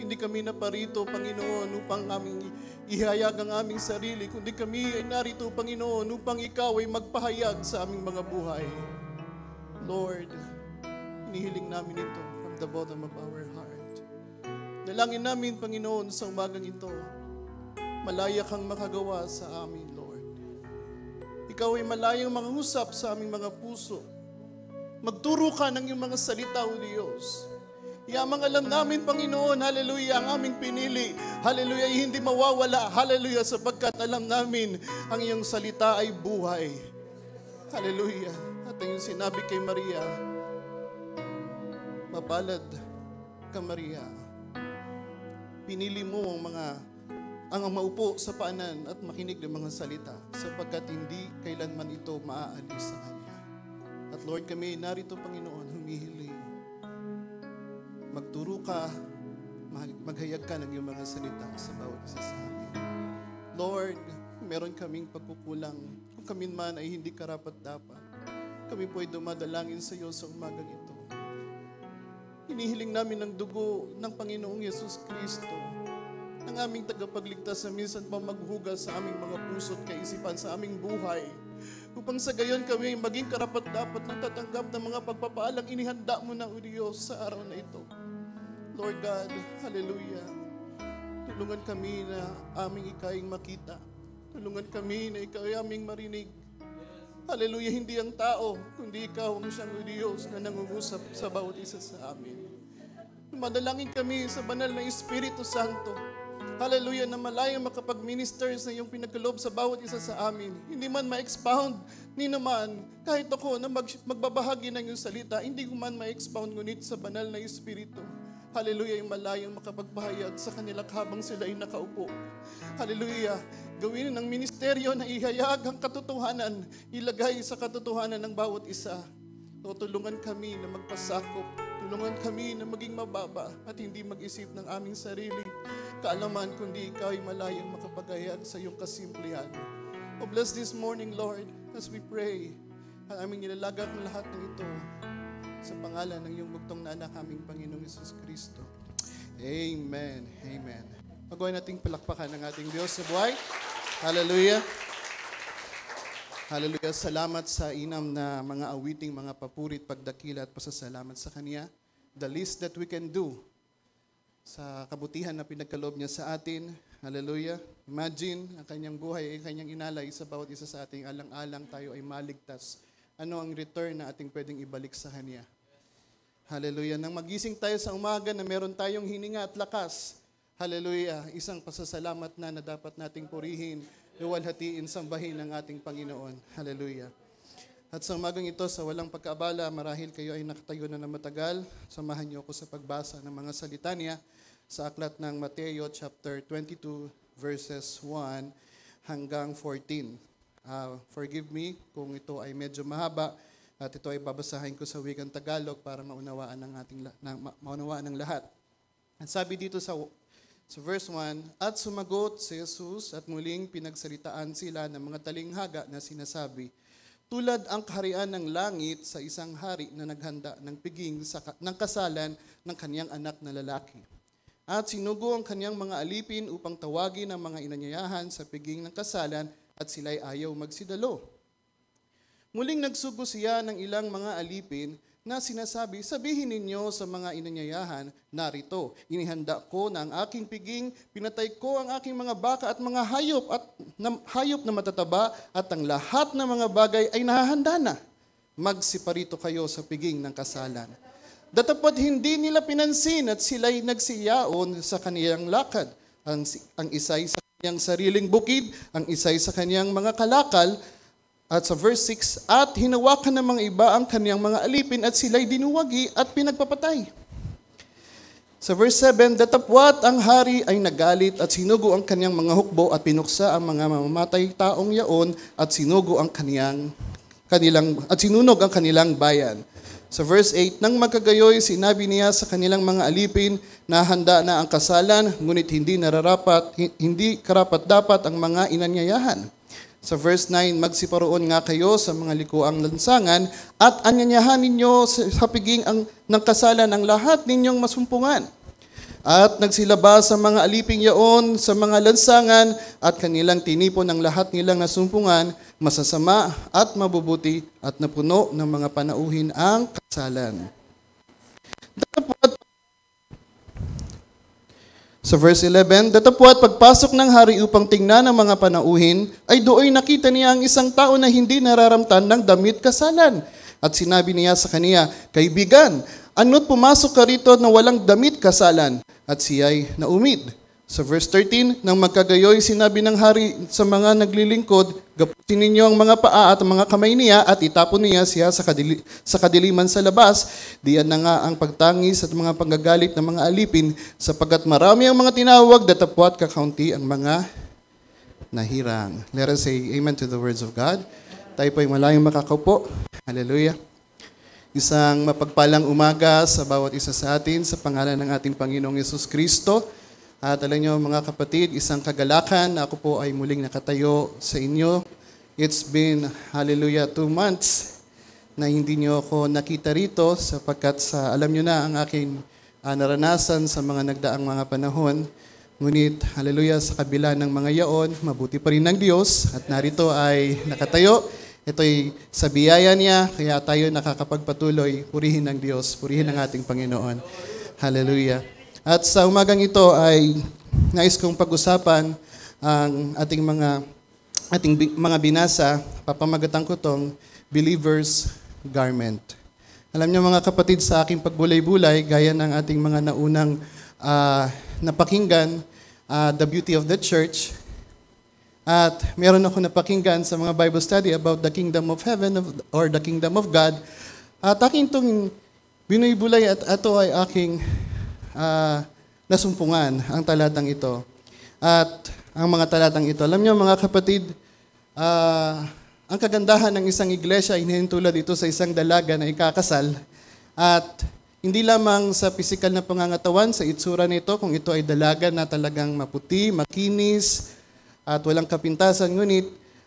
hindi kami naparito, Panginoon, upang aming ihayag ang aming sarili, kundi kami ay narito, Panginoon, upang Ikaw ay magpahayag sa aming mga buhay. Lord, hinihiling namin ito from the bottom of our heart. Dalangin namin, Panginoon, sa umagang ito, malaya kang makagawa sa amin, Lord. Ikaw ay malayang mangusap sa aming mga puso. Magturo ka ng iyong mga salita, O Diyos. Yamang alam namin, Panginoon, hallelujah, ang aming pinili, hallelujah, ay hindi mawawala, hallelujah, sapagkat alam namin ang iyong salita ay buhay. Hallelujah. At ang iyong sinabi kay Maria, mapalad ka, Maria. Pinili mo ang maupo sa paanan at makinig ng mga salita, sapagkat hindi kailanman ito maaalis sa Kanya. At Lord, kami narito, Panginoon, humihiling. Magturo ka, maghayag ka ng iyong mga salita sa bawat isa sa amin. Lord, meron kaming pagkukulang. Kung kami man ay hindi karapat-dapat, kami po ay dumadalangin sa iyo sa umagang ito. Hinihiling namin ang dugo ng Panginoong Yesus Kristo, ng aming tagapagligtas na minsan pa maghugas sa aming mga puso at kaisipan sa aming buhay, upang sa gayon kami maging karapat-dapat ng tatanggap ng mga pagpapaalang inihanda mo na, O Diyos, sa araw na ito. Lord God, hallelujah. Tulungan kami na aming ikaing makita. Tulungan kami na ikaw ay aming marinig. Hallelujah, hindi ang tao, kundi ikaw ang siyang O Diyos na nangungusap sa bawat isa sa amin. Madalangin kami sa banal na Espiritu Santo. Hallelujah, na malayang makapag-ministers na yung pinagkaloob sa bawat isa sa amin. Hindi man ma-expound, ni naman, kahit ako na magbabahagi ng yung salita, hindi ko man ma-expound, ngunit sa banal na Espiritu. Hallelujah, yung malayang makapagpahayag sa kanila habang sila ay nakaupo. Hallelujah, gawin ng ministeryo na ihayag ang katotohanan, ilagay sa katotohanan ng bawat isa. O tulungan kami na magpasakop, tulungan kami na maging mababa at hindi mag-isip ng aming sarili kaalaman, kundi ikaw ay malayang makapagayag sa iyong kasimplihan. O bless this morning, Lord, as we pray. Ang aming nilalagak ng lahat ng ito sa pangalan ng iyong bugtong na anak, aming Panginoong Yesus Kristo. Amen. Amen. Magawa nating palakpakan ng ating Diyos sa buhay. Hallelujah. Hallelujah. Salamat sa inam na mga awiting, mga papurit, pagdakila at pasasalamat sa Kanya. The least that we can do sa kabutihan na pinagkaloob niya sa atin. Hallelujah. Imagine, ang kanyang buhay ay kanyang inalay sa bawat isa sa ating alang-alang tayo ay maligtas. Ano ang return na ating pwedeng ibalik sa Kanya? Hallelujah. Nang magising tayo sa umaga na meron tayong hininga at lakas. Hallelujah. Isang pasasalamat na dapat nating purihin, luwalhatiin, sambahin ng ating Panginoon. Hallelujah. At sa umagang ito, sa walang pagkaabala, marahil kayo ay nakatayo na matagal. Samahan niyo ako sa pagbasa ng mga salita niya sa aklat ng Mateo chapter 22 verses 1 hanggang 14. Forgive me kung ito ay medyo mahaba at ito ay babasahin ko sa wikang Tagalog para maunawaan ng lahat. At sabi dito sa verse 1, at sumagot si Jesus at muling pinagsalitaan sila ng mga talinghaga na sinasabi, tulad ang kaharian ng langit sa isang hari na naghanda ng piging ng kasalan ng kanyang anak na lalaki. At sinugo ang kanyang mga alipin upang tawagin ang mga inanyayahan sa piging ng kasalan at sila'y ayaw magsidalo. Muling nagsugo siya ng ilang mga alipin na sinasabi, sabihin ninyo sa mga inanyayahan, narito, inihanda ko na ang aking piging, pinatay ko ang aking mga baka at mga hayop na matataba at ang lahat ng mga bagay ay nahahanda na. Magsiparito kayo sa piging ng kasalan. Datapot hindi nila pinansin at sila'y nagsiyaon sa kaniyang lakad. Ang isa'y sa kanyang sariling bukid, ang isa'y sa kanyang mga kalakal. At sa verse 6, at hinawakan ng mga iba ang kaniyang mga alipin at sila'y dinuwagi at pinagpapatay. Sa verse 7, datapwat ang hari ay nagalit at sinugo ang kaniyang mga hukbo at pinuksa ang mga mamamatay taong yaon at sinugo ang sinunog ang kanilang bayan. Sa verse 8, nang magkagayoy, sinabi niya sa kanilang mga alipin na handa na ang kasalan, ngunit hindi karapat-dapat ang mga inanyayahan. Sa verse 9, magsiparoon nga kayo sa mga likuang lansangan at anyanyahan ninyo sa piging ng kasalan ang lahat ninyong masumpungan. At nagsilabas sa mga aliping yaon, sa mga lansangan, at kanilang tinipon ang lahat nilang nasumpungan, masasama at mabubuti, at napuno ng mga panauhin ang kasalan. Sa verse 11, datapwat pagpasok ng hari upang tingnan ang mga panauhin, ay dooy nakita niya ang isang tao na hindi nararamtan ng damit kasalan. At sinabi niya sa kaniya, kaibigan, ano't pumasok ka rito na walang damit kasalan? At siya'y naumid. Sa verse 13, nang magkagayoy, sinabi ng hari sa mga naglilingkod, gapusin ninyo ang mga paa at ang mga kamay niya at itapon niya siya sa kadiliman sa labas. Diyan na nga ang pagtangis at mga panggagalit ng mga alipin, sapagkat marami ang mga tinawag, datapwat kakaunti ang mga nahirang. Let us say amen to the words of God. Tayo po'y malayong makakaupo. Hallelujah. Isang mapagpalang umaga sa bawat isa sa atin sa pangalan ng ating Panginoong Yesus Kristo. At alam nyo mga kapatid, isang kagalakan na ako po ay muling nakatayo sa inyo. It's been, hallelujah, 2 months na hindi nyo ako nakita rito sapagkat alam nyo na ang aking naranasan sa mga nagdaang mga panahon. Ngunit, hallelujah, sa kabila ng mga yaon, mabuti pa rin ng Diyos at narito ay nakatayo. Ito'y sa biyaya niya, kaya tayo nakakapagpatuloy. Purihin ng Diyos, purihin ng ating Panginoon. Hallelujah. At sa umagang ito ay nais kong pag-usapan ang ating mga binasa. Papamagatan ko tong believer's garment. Alam niyo mga kapatid, sa aking pagbulay-bulay, gaya ng ating mga naunang napakinggan, The Beauty of the Church, at meron ako napakinggan sa mga Bible study about the Kingdom of Heaven or the Kingdom of God. At aking itong binulay at ito ay aking nasumpungan, ang talatang ito. At ang mga talatang ito, alam niyo mga kapatid, ang kagandahan ng isang iglesia ay hinihintulad ito sa isang dalaga na ikakasal. At hindi lamang sa pisikal na pangangatawan, sa itsura nito, kung ito ay dalaga na talagang maputi, makinis, at walang kapintasan, ngunit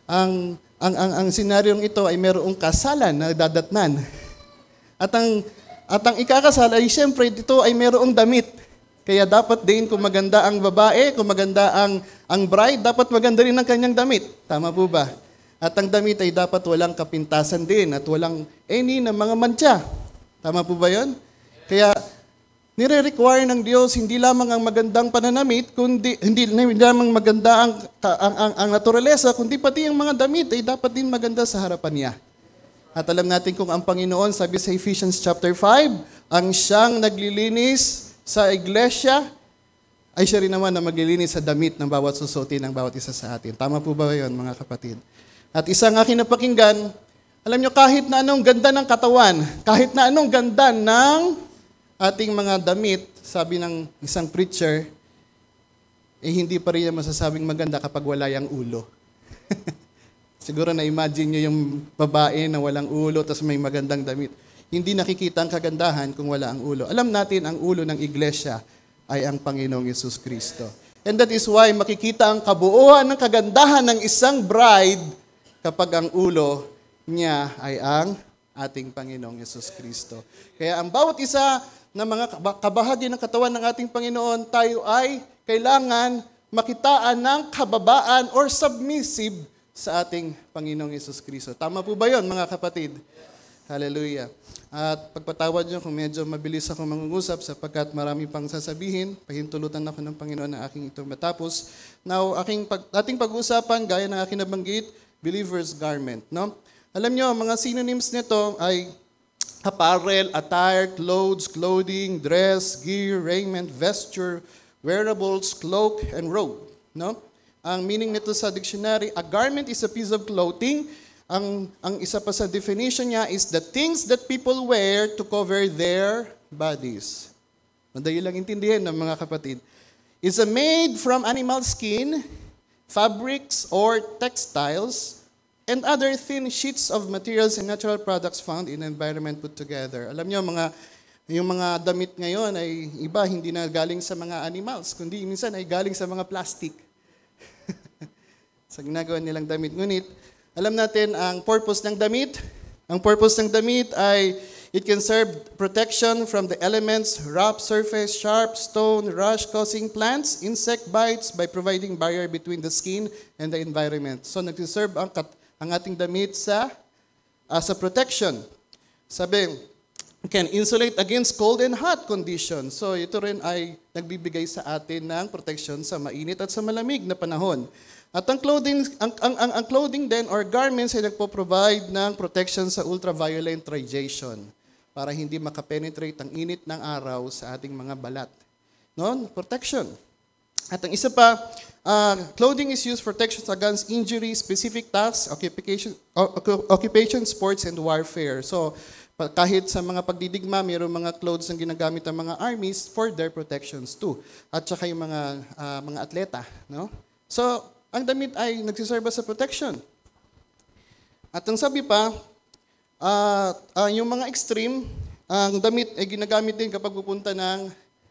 ang senaryong ito ay mayroong kasalan na dadatnan. At ang ikakasal ay siyempre dito ay mayroong damit. Kaya dapat din kung maganda ang babae, kung maganda ang bride, dapat maganda rin ang kanyang damit. Tama po ba? At ang damit ay dapat walang kapintasan din at walang any na mga mantsa. Tama po ba yun? Kaya nire-require ng Diyos hindi lamang ang magandang pananamit, kundi hindi lamang maganda ang naturalesa, kundi pati ang mga damit ay dapat din maganda sa harapan niya. At alam natin kung ang Panginoon, sabi sa Ephesians chapter 5, ang siyang naglilinis sa iglesia, ay siya rin naman na maglilinis sa damit ng bawat susuotin ng bawat isa sa atin. Tama po ba yun mga kapatid? At isang aking napakinggan, alam nyo, kahit na anong ganda ng katawan, kahit na anong ganda ng ating mga damit, sabi ng isang preacher, hindi pa rin masasabing maganda kapag wala yung ulo. Siguro na-imagine nyo yung babae na walang ulo tapos may magandang damit. Hindi nakikita ang kagandahan kung wala ang ulo. Alam natin ang ulo ng iglesia ay ang Panginoong Yesus Kristo. And that is why makikita ang kabuuan ng kagandahan ng isang bride kapag ang ulo niya ay ang ating Panginoong Yesus Kristo. Kaya ang bawat isa na mga kabahagi ng katawan ng ating Panginoon, tayo ay kailangan makitaan ng kababaan or submissive sa ating Panginoong Yesus Kristo. Tama po ba yun, mga kapatid? Hallelujah. At pagpatawad nyo kung medyo mabilis ako mangungusap sapagkat marami pang sasabihin, pahintulutan ako ng Panginoon na aking itong matapos. Now, ating pag-uusapan, gaya ng aking nabanggit, believer's garment. No? Alam nyo, mga synonyms nito ay apparel, attire, clothes, clothing, dress, gear, raiment, vesture, wearables, cloak, and robe. No? Ang meaning nito sa dictionary, a garment is a piece of clothing. Ang isa pa sa definition niya is the things that people wear to cover their bodies. Madali lang intindihin ng mga kapatid. It's made from animal skin, fabrics, or textiles, and other thin sheets of materials and natural products found in the environment put together. Alam niyo, yung mga damit ngayon ay iba, hindi na galing sa mga animals, kundi minsan ay galing sa mga plastic. Sa ginagawa nilang damit. Ngunit, alam natin ang purpose ng damit. Ang purpose ng damit ay It can serve protection from the elements, rough surface, sharp stone, rush causing plants, insect bites by providing barrier between the skin and the environment. So nagsiserve ang ating damit as a protection. Sabi, can insulate against cold and hot conditions. So ito rin ay nagbibigay sa atin ng protection sa mainit at sa malamig na panahon. At ang clothing din or garments ay nagpo-provide ng protection sa ultraviolet radiation para hindi makapenetrate ang init ng araw sa ating mga balat. No? Protection. At ang isa pa, clothing is used for protection against injury, specific tasks, occupation, sports, and warfare. So, kahit sa mga pagdidigma, mayroong mga clothes na ginagamit ng mga armies for their protections too. At saka yung mga atleta. No? So, ang damit ay nagsiserve sa protection. At ang sabi pa, yung mga extreme, ang damit ay ginagamit din kapag pupunta ng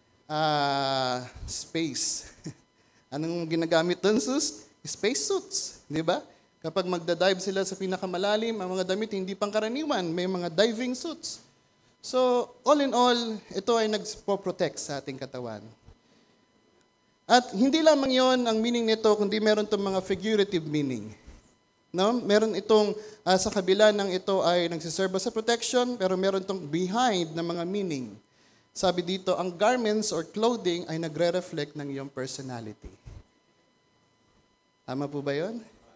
space. Anong ginagamit doon, sus? Space suits, di ba? Kapag magdadive sila sa pinakamalalim, ang mga damit hindi pangkaraniwan, may mga diving suits. So, all in all, ito ay nagpo-protect sa ating katawan. At hindi lamang yon ang meaning nito, kundi meron itong mga figurative meaning. No? Meron itong, sa kabila ng ito ay nagsiserve sa protection, pero meron itong behind na mga meaning. Sabi dito, ang garments or clothing ay nagre-reflect ng iyong personality. Tama po ba yon?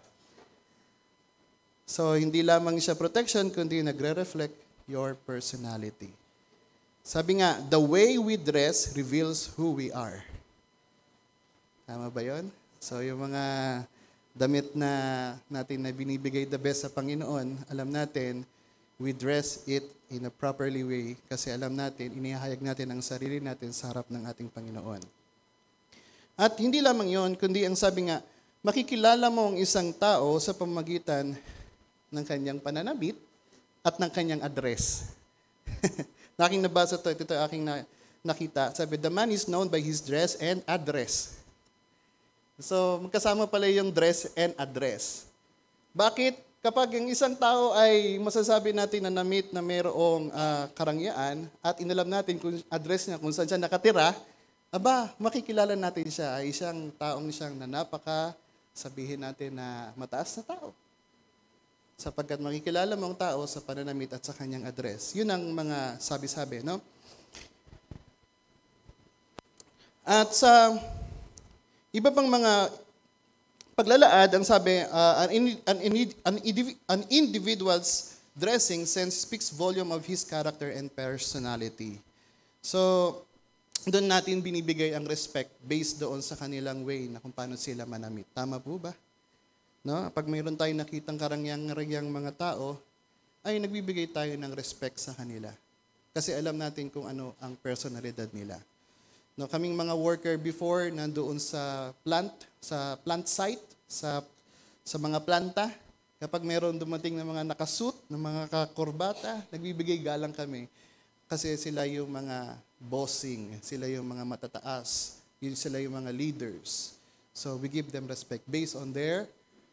So, hindi lamang siya protection, kundi nagre-reflect your personality. Sabi nga, the way we dress reveals who we are. Tama ba yon? So, yung mga damit na natin na binibigay the best sa Panginoon, alam natin, we dress it in a properly way kasi alam natin, inihahayag natin ang sarili natin sa harap ng ating Panginoon. At hindi lamang yon, kundi ang sabi nga, makikilala mo ang isang tao sa pamamagitan ng kanyang pananabit at ng kanyang address. Aking nabasa ito aking nakita. Sabi, the man is known by his dress and address. So, magkasama pala yung dress and address. Bakit? Kapag yung isang tao ay masasabi natin na na-meet na mayroong karangyaan at inalam natin kung address niya, kung saan siya nakatira, makikilala natin siya ay isang taong siyang sabihin natin na mataas na tao. Sapagkat makikilala mo ang tao sa pananamit at sa kanyang address. Yun ang mga sabi-sabi, no? At sa iba pang mga paglalaad, ang sabi, an individual's dressing sense speaks volume of his character and personality. So, doon natin binibigay ang respect based doon sa kanilang way na kung paano sila manamit. Tama po ba? No? Pag mayroon tayong nakitang karangyang mga tao, ay nagbibigay tayo ng respect sa kanila. Kasi alam natin kung ano ang personalidad nila. No, kaming mga worker before, nandoon sa plant site, sa mga planta, kapag mayroon dumating na mga nakasuit, na mga kakurbata, nagbibigay galang kami. Kasi sila yung mga bossing, sila yung mga matataas, sila yung mga leaders. So we give them respect based on their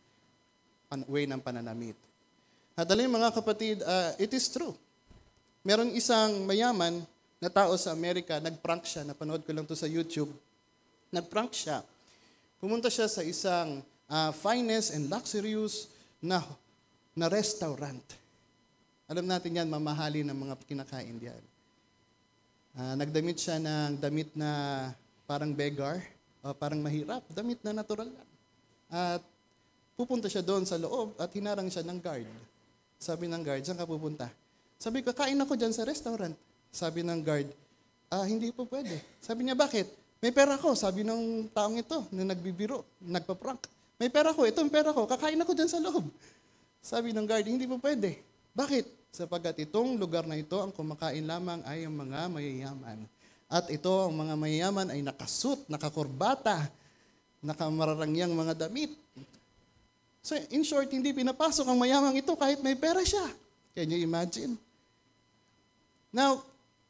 way ng pananamit. At alam mga kapatid, it is true. Meron isang mayaman na tao sa Amerika, nag-prank siya, napanood ko lang to sa YouTube, nag-prank siya. Pumunta siya sa isang finest and luxurious na restaurant. Alam natin yan, mamahalin ng mga kinakain diyan. Nagdamit siya ng damit na parang beggar, parang mahirap, damit na natural lang. At pupunta siya doon sa loob at hinarang siya ng guard. Sabi ng guard, saan ka pupunta? Sabi ko, kain ako dyan sa restaurant. Sabi ng guard, hindi po pwede. Sabi niya, bakit? May pera ko. Sabi ng taong ito na nagbibiro, nagpa-prank. May pera ko, itong pera ko, kakain ako dyan sa loob. Sabi ng guard, hindi po pwede. Bakit? Sapagkat itong lugar na ito, ang kumakain lamang ay ang mga mayayaman. At ito, ang mga mayayaman ay nakasuit, nakakurbata, nakamararangyang mga damit. So, in short, hindi pinapasok ang mayamang ito kahit may pera siya. Can you imagine? Now,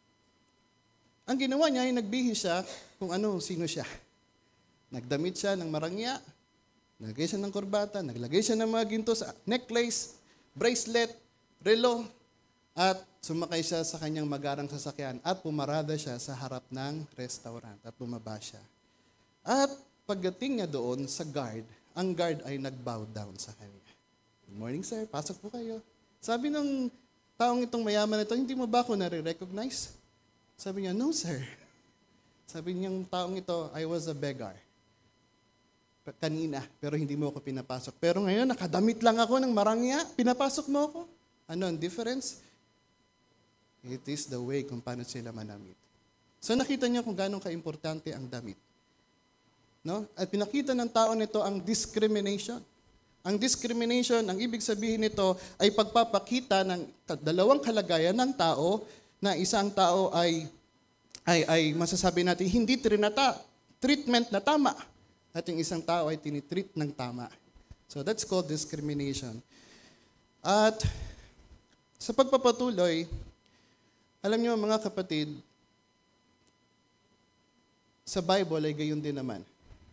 ang ginawa niya ay nagbihis siya kung sino siya. Nagdamit siya ng marangya, naglagay siya ng kurbata, naglagay siya ng mga ginto sa necklace, bracelet, relo, at Sumakay siya sa kanyang magarang sasakyan at pumarada siya sa harap ng restaurant at bumaba siya. At pagdating niya doon sa guard, ang guard ay nag-bow down sa kanya. Good morning, sir. Pasok po kayo. Sabi ng taong itong mayaman na ito, hindi mo ba ako nare-recognize? Sabi niya, no, sir. Sabi niyang taong ito, I was a beggar. Kanina, pero hindi mo ako pinapasok. Pero ngayon, nakadamit lang ako ng marangya, pinapasok mo ako. Ano ang difference? It is the way kung paano sila manamit. So nakita niyo kung gaano kaimportante ang damit. No? At pinakita ng tao nito ang discrimination. Ang discrimination, ang ibig sabihin nito ay pagpapakita ng dalawang kalagayan ng tao na isang tao ay masasabi natin hindi treatment na tama at yung isang tao ay tinitreat ng tama. So that's called discrimination. At sa pagpapatuloy, alam niyo mga kapatid, sa Bible ay gayon din naman.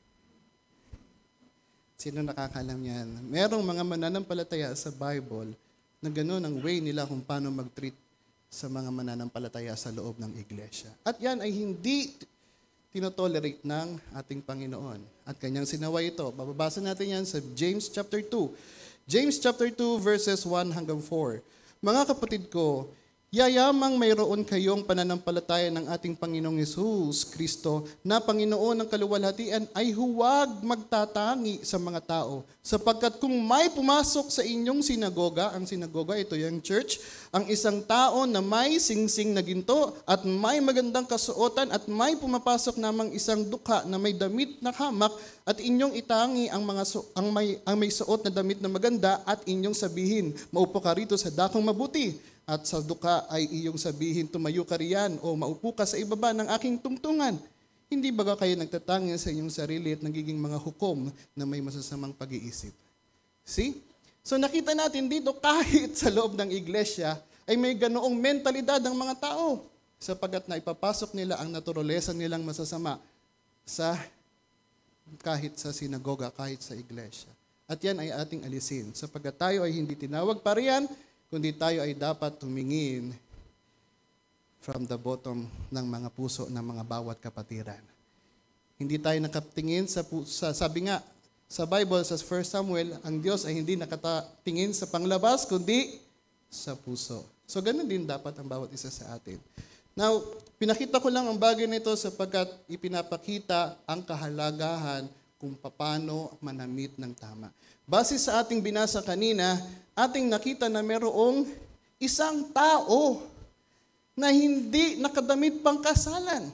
Sino nakakalam niyan? Merong mga mananampalataya sa Bible na gano'n ang way nila kung paano mag-treat sa mga mananampalataya sa loob ng iglesia. At yan ay hindi tinotolerate ng ating Panginoon. At kanyang sinaway ito. Bababasa natin yan sa James chapter 2. James chapter 2 verses 1 hanggang 4. Mga kapatid ko, yayamang mayroon kayong pananampalataya ng ating Panginoong Hesus Kristo na Panginoon ng kaluwalhatian ay huwag magtatangi sa mga tao. Sapagkat kung may pumasok sa inyong sinagoga, ang sinagoga, ito yung church, ang isang tao na may singsing na ginto at may magandang kasuotan at may pumapasok namang isang dukha na may damit na hamak at inyong itangi ang may suot na damit na maganda at inyong sabihin, maupo ka rito sa dakong mabuti. At sa duka ay iyong sabihin, tumayo ka riyan o maupo ka sa ibaba ng aking tungtungan. Hindi ba kayo nagtatangi sa inyong sarili at nagiging mga hukom na may masasamang pag-iisip? See? So nakita natin dito kahit sa loob ng iglesia ay may ganoong mentalidad ng mga tao sapagkat na ipapasok nila ang naturalesa nilang masasama sa kahit sa sinagoga, kahit sa iglesia. At yan ay ating alisin sapagkat tayo ay hindi tinawag para yan, kundi tayo ay dapat tumingin from the bottom ng mga puso ng mga bawat kapatiran. Hindi tayo nakatingin sabi nga, sa Bible, sa 1 Samuel, ang Diyos ay hindi nakatingin sa panglabas, kundi sa puso. So, ganun din dapat ang bawat isa sa atin. Now, pinakita ko lang ang bagay nito sapagkat ipinapakita ang kahalagahan kung paano manamit ng tama. Base sa ating binasa kanina, ating nakita na mayroong isang tao na hindi nakadamit pang kasalan.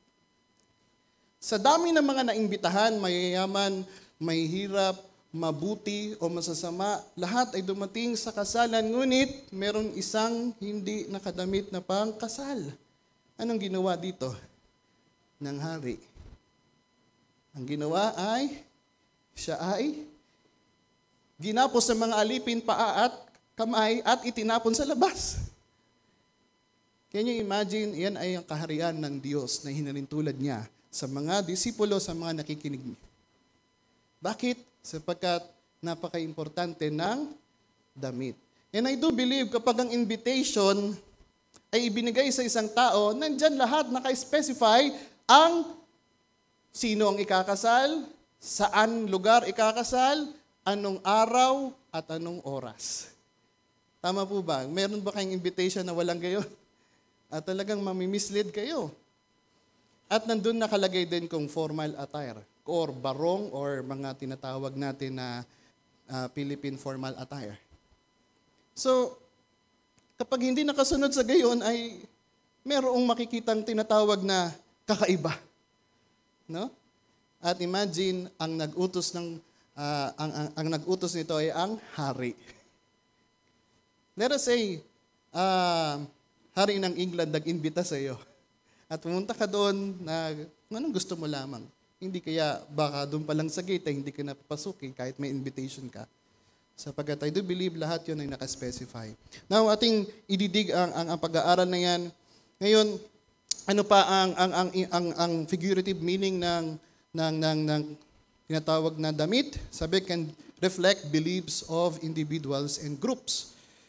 Sa dami ng mga naimbitahan, mayayaman, may hirap, mabuti o masasama, lahat ay dumating sa kasalan, ngunit mayroong isang hindi nakadamit na pang kasal. Anong ginawa dito ng hari? Ang ginawa ay, siya ay ginapos sa mga alipin, paa at kamay at itinapon sa labas. Can you imagine, yan ay ang kaharian ng Diyos na hinalintulad niya sa mga disipulo, sa mga nakikinig. Bakit? Sapagkat napaka-importante ng damit. And I do believe kapag ang invitation ay ibinigay sa isang tao, nandyan lahat naka-specify ang sino ang ikakasal, saan lugar ikakasal, anong araw at anong oras. Tama po ba? Meron ba kayong invitation na walang gayon? At talagang mamimislead kayo. At nandun nakalagay din kung formal attire or barong or mga tinatawag natin na Philippine formal attire. So, kapag hindi nakasunod sa gayon ay merong makikitang tinatawag na kakaiba. No? At imagine ang nag-utos ang nag-utos nito ay ang hari. Let us say, hari ng England nag-imbita sa iyo. At pumunta ka doon na anong gusto mo lamang. Hindi kaya baka doon pa lang sa gate ay hindi ka napapasukin kahit may invitation ka. Sapagkat I do believe lahat yun ay nakaspecify. Now, ating ididig ang pag-aaral na yan. Ngayon, ano pa ang figurative meaning ng tinatawag na damit? Sabi, can reflect beliefs of individuals and groups.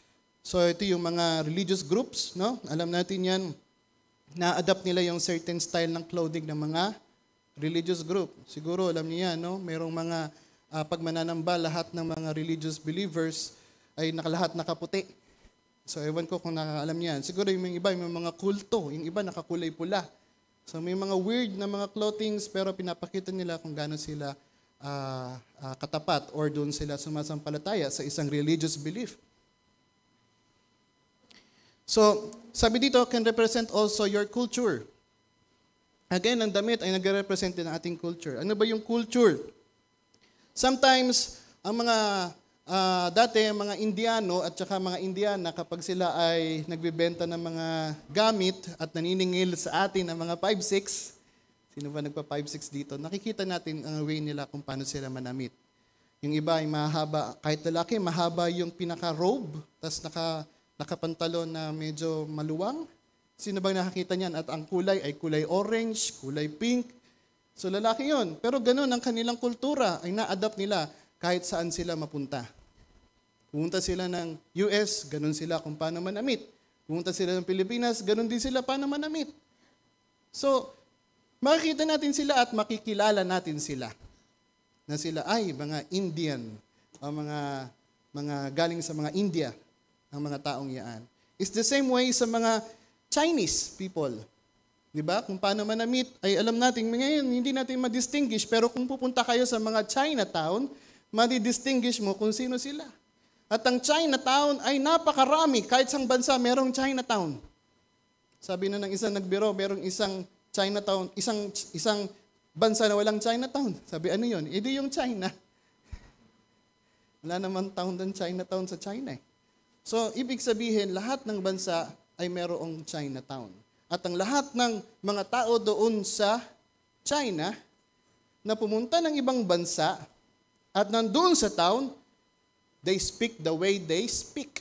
So ito yung mga religious groups, no? Alam natin yan, na-adapt nila yung certain style ng clothing ng mga religious group. Siguro alam niyo yan, no? Merong mga pag mananamba, lahat ng mga religious believers ay lahat nakaputi. So ewan ko kung nakakaalam niyan. Siguro yung iba, yung mga kulto, yung iba nakakulay pula. So may mga weird na mga clothings pero pinapakita nila kung gaano sila katapat or doon sila sumasampalataya sa isang religious belief. So, sabi dito, can represent also your culture. Again, ang damit ay nagre-represent din ng ating culture. Ano ba yung culture? Sometimes, ang mga dati, mga Indiano at saka mga Indiana, kapag sila ay nagbibenta ng mga gamit at naniningil sa atin ng mga 5-6, sino ba nagpa 5-6 dito? Nakikita natin ang way nila kung paano sila manamit. Yung iba ay mahaba, kahit lalaki, mahaba yung pinaka-robe, tapos nakapantalon na medyo maluwang. Sino bang nakakita niyan? At ang kulay ay kulay orange, kulay pink. So lalaki yun. Pero ganun ang kanilang kultura ay na-adapt nila kahit saan sila mapunta. Pumunta sila ng US, ganun sila kung paano manamit. Pumunta sila ng Pilipinas, ganun din sila paano manamit. So, makikita natin sila at makikilala natin sila. Na sila ay mga Indian, o mga galing sa mga India, ang mga taong yaan. It's the same way sa mga Chinese people. Diba? Kung paano manamit, ay alam natin, ngayon hindi natin ma-distinguish, pero kung pupunta kayo sa mga Chinatown, ma-distinguish mo kung sino sila. At ang Chinatown ay napakarami, kahit sang bansa merong Chinatown. Sabi na ng isang nagbiro, merong isang Chinatown, isang bansa na walang Chinatown. Sabi, ano yun? Hindi yung China. Wala naman town ng Chinatown sa China eh. So, ibig sabihin, lahat ng bansa ay merong Chinatown. At ang lahat ng mga tao doon sa China na pumunta ng ibang bansa at nandoon sa town, they speak the way they speak.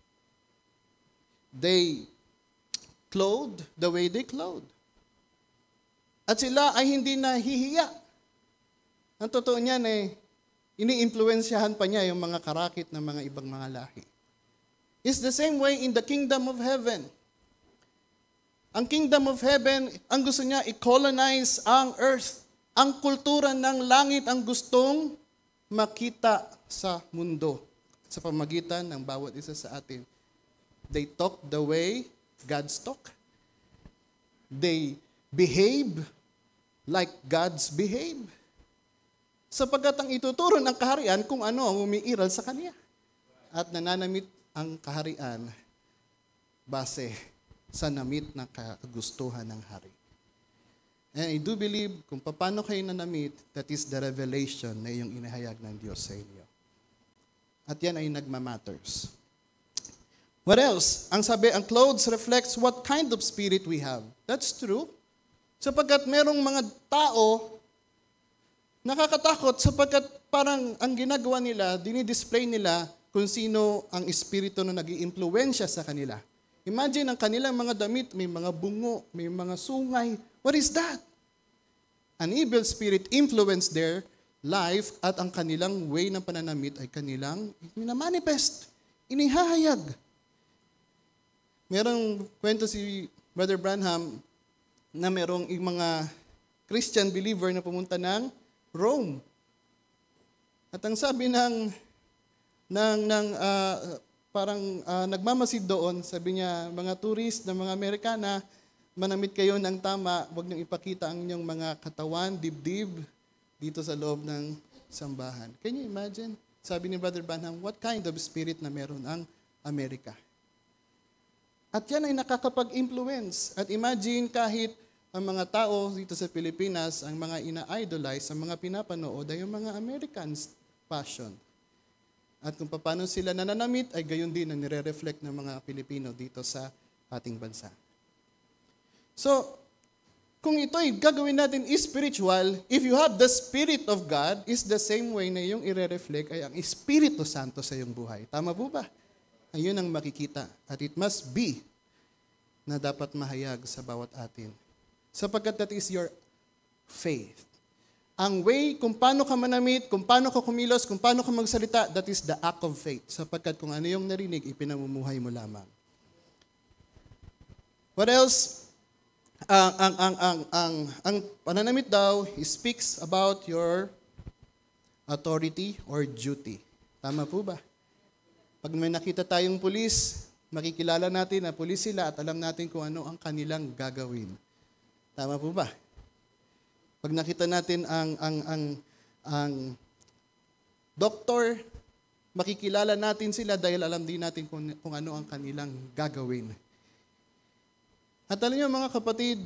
They clothe the way they clothe. At sila ay hindi nahihiya. Ang totoo niyan ini-influensyahan pa niya yung mga karakit ng mga ibang mga lahi. It's the same way in the kingdom of heaven. Ang kingdom of heaven, ang gusto niya i-colonize ang earth. Ang kultura ng langit ang gustong makita sa mundo sa pamagitan ng bawat isa sa atin. They talk the way God's talk. They behave like God's behave. Sapagkat ang ituturo ng kaharian kung ano ang umiiral sa Kanya. At nananamit ang kaharian base sa namit na kagustuhan ng hari. And I do believe kung paano kayo nanamit, that is the revelation na iyong inahayag ng Diyos sa inyo. At yan ay nagmamatters. What else? Ang sabi, ang clothes reflects what kind of spirit we have. That's true. Sapagkat merong mga tao nakakatakot sapagkat parang ang ginagawa nila, dinidisplay nila kung sino ang espiritu na nag-iimpluwensya sa kanila. Imagine ang kanilang mga damit, may mga bungo, may mga sungay. What is that? An evil spirit influenced their life at ang kanilang way ng pananamit ay kanilang minamanifest, inihahayag. Merong kwento si Brother Branham na merong mga Christian believer na pumunta ng Rome. At ang sabi nagmamasid doon, sabi niya, mga tourist na mga Amerikana, manamit kayo ng tama, huwag niyong ipakita ang inyong mga katawan, dibdib, dito sa loob ng sambahan. Can you imagine? Sabi ni Brother Branham, what kind of spirit na meron ang Amerika? At yan ay nakakapag-influence. At imagine kahit ang mga tao dito sa Pilipinas, ang mga ina-idolize, ang mga pinapanood ay yung mga Americans' passion. At kung paano sila nananamit, ay gayon din ang nire-reflect ng mga Pilipino dito sa ating bansa. So, kung ito'y gagawin natin spiritual, if you have the Spirit of God, is the same way na yung ire-reflect ay ang Espiritu Santo sa iyong buhay. Tama po ba? Ayun ang makikita. At it must be na dapat mahayag sa bawat atin. Sapagkat that is your faith. ang way kung paano ka manamit, kung paano ka kumilos, kung paano ka magsalita, that is the act of faith. Sapagkat kung ano yung narinig, ipinamumuhay mo lamang. What else? Ang pananamit daw speaks about your authority or duty. Tama po ba? Pag may nakita tayong pulis, makikilala natin na pulis sila at alam natin kung ano ang kanilang gagawin. Tama po ba? Pag nakita natin ang doktor, makikilala natin sila dahil alam din natin kung ano ang kanilang gagawin. At alam niyo mga kapatid,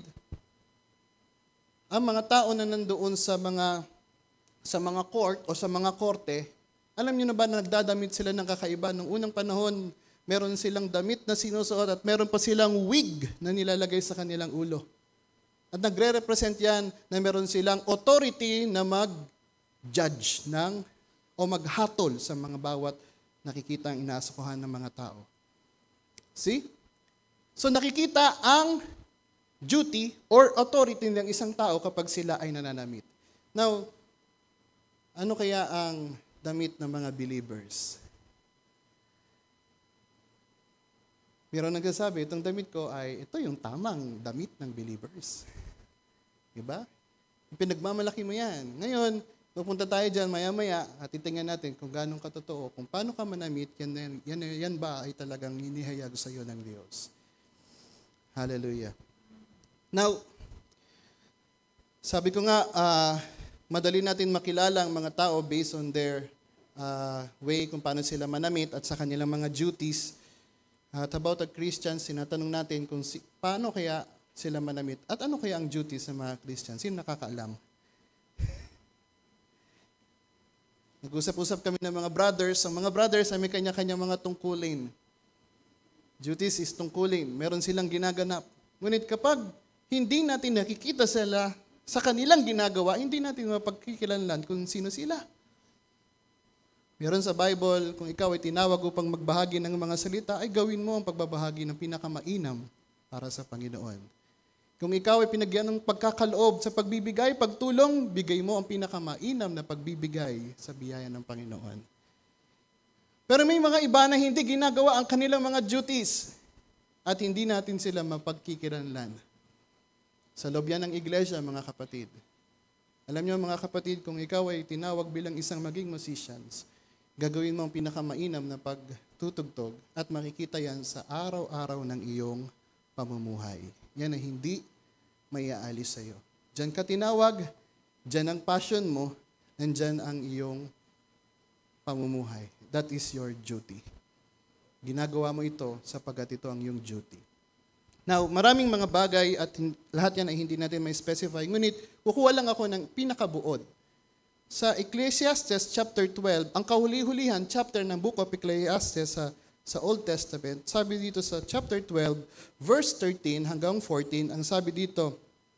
ang mga tao na nandoon sa mga court o sa mga korte, alam niyo na ba na nagdadamit sila ng kakaiba? Noong unang panahon, meron silang damit na sinusuot at meron pa silang wig na nilalagay sa kanilang ulo. At nagre-represent yan na meron silang authority na mag-judge o maghatol sa mga bawat nakikita ang inaasukuhan ng mga tao. See? So nakikita ang duty or authority ng isang tao kapag sila ay nananamit. Now, ano kaya ang damit ng mga believers? Meron nagsasabi, itong damit ko ay, ito yung tamang damit ng believers. Diba? Pinagmamalaki mo yan. Ngayon, pupunta tayo dyan maya-maya at titingnan natin kung gano'ng katotoo, kung paano ka manamit, yan ba ay talagang hinihayag sa iyo ng Diyos. Hallelujah. Now, sabi ko nga, madali natin makilala ang mga tao based on their way kung paano sila manamit at sa kanilang mga duties. At about the Christians, sinatanong natin kung paano kaya sila manamit at ano kaya ang duties ng mga Christians. Sino nakakaalam? Nag-usap-usap kami ng mga brothers. Ang mga brothers ay may kanya-kanya mga tungkulin. Duties is tungkulin. Meron silang ginaganap. Ngunit kapag hindi natin nakikita sila sa kanilang ginagawa, hindi natin mapagkikilanlan kung sino sila. Meron sa Bible, kung ikaw ay tinawag upang magbahagi ng mga salita, ay gawin mo ang pagbabahagi ng pinakamainam para sa Panginoon. Kung ikaw ay pinagyan ng pagkakaloob sa pagbibigay, pagtulong, bigay mo ang pinakamainam na pagbibigay sa biyaya ng Panginoon. Pero may mga iba na hindi ginagawa ang kanilang mga duties at hindi natin sila mapagkikilanlan. Sa loob yan ng iglesia, mga kapatid. Alam niyo mga kapatid, kung ikaw ay tinawag bilang isang maging musicians, gagawin mo ang pinakamainam na pagtutugtog at makikita yan sa araw-araw ng iyong pamumuhay. Yan ay hindi maiaalis sa iyo. Diyan ka tinawag, diyan ang passion mo, nandyan ang iyong pamumuhay. That is your duty. Ginagawa mo ito sapagkat ito ang iyong duty. Now, maraming mga bagay at lahat yan ay hindi natin may specify. Ngunit, kukuha lang ako ng pinakabuod. Sa Ecclesiastes chapter 12, ang kahuli-hulihan chapter ng book of Ecclesiastes sa Old Testament, sabi dito sa chapter 12, verse 13 hanggang 14, ang sabi dito,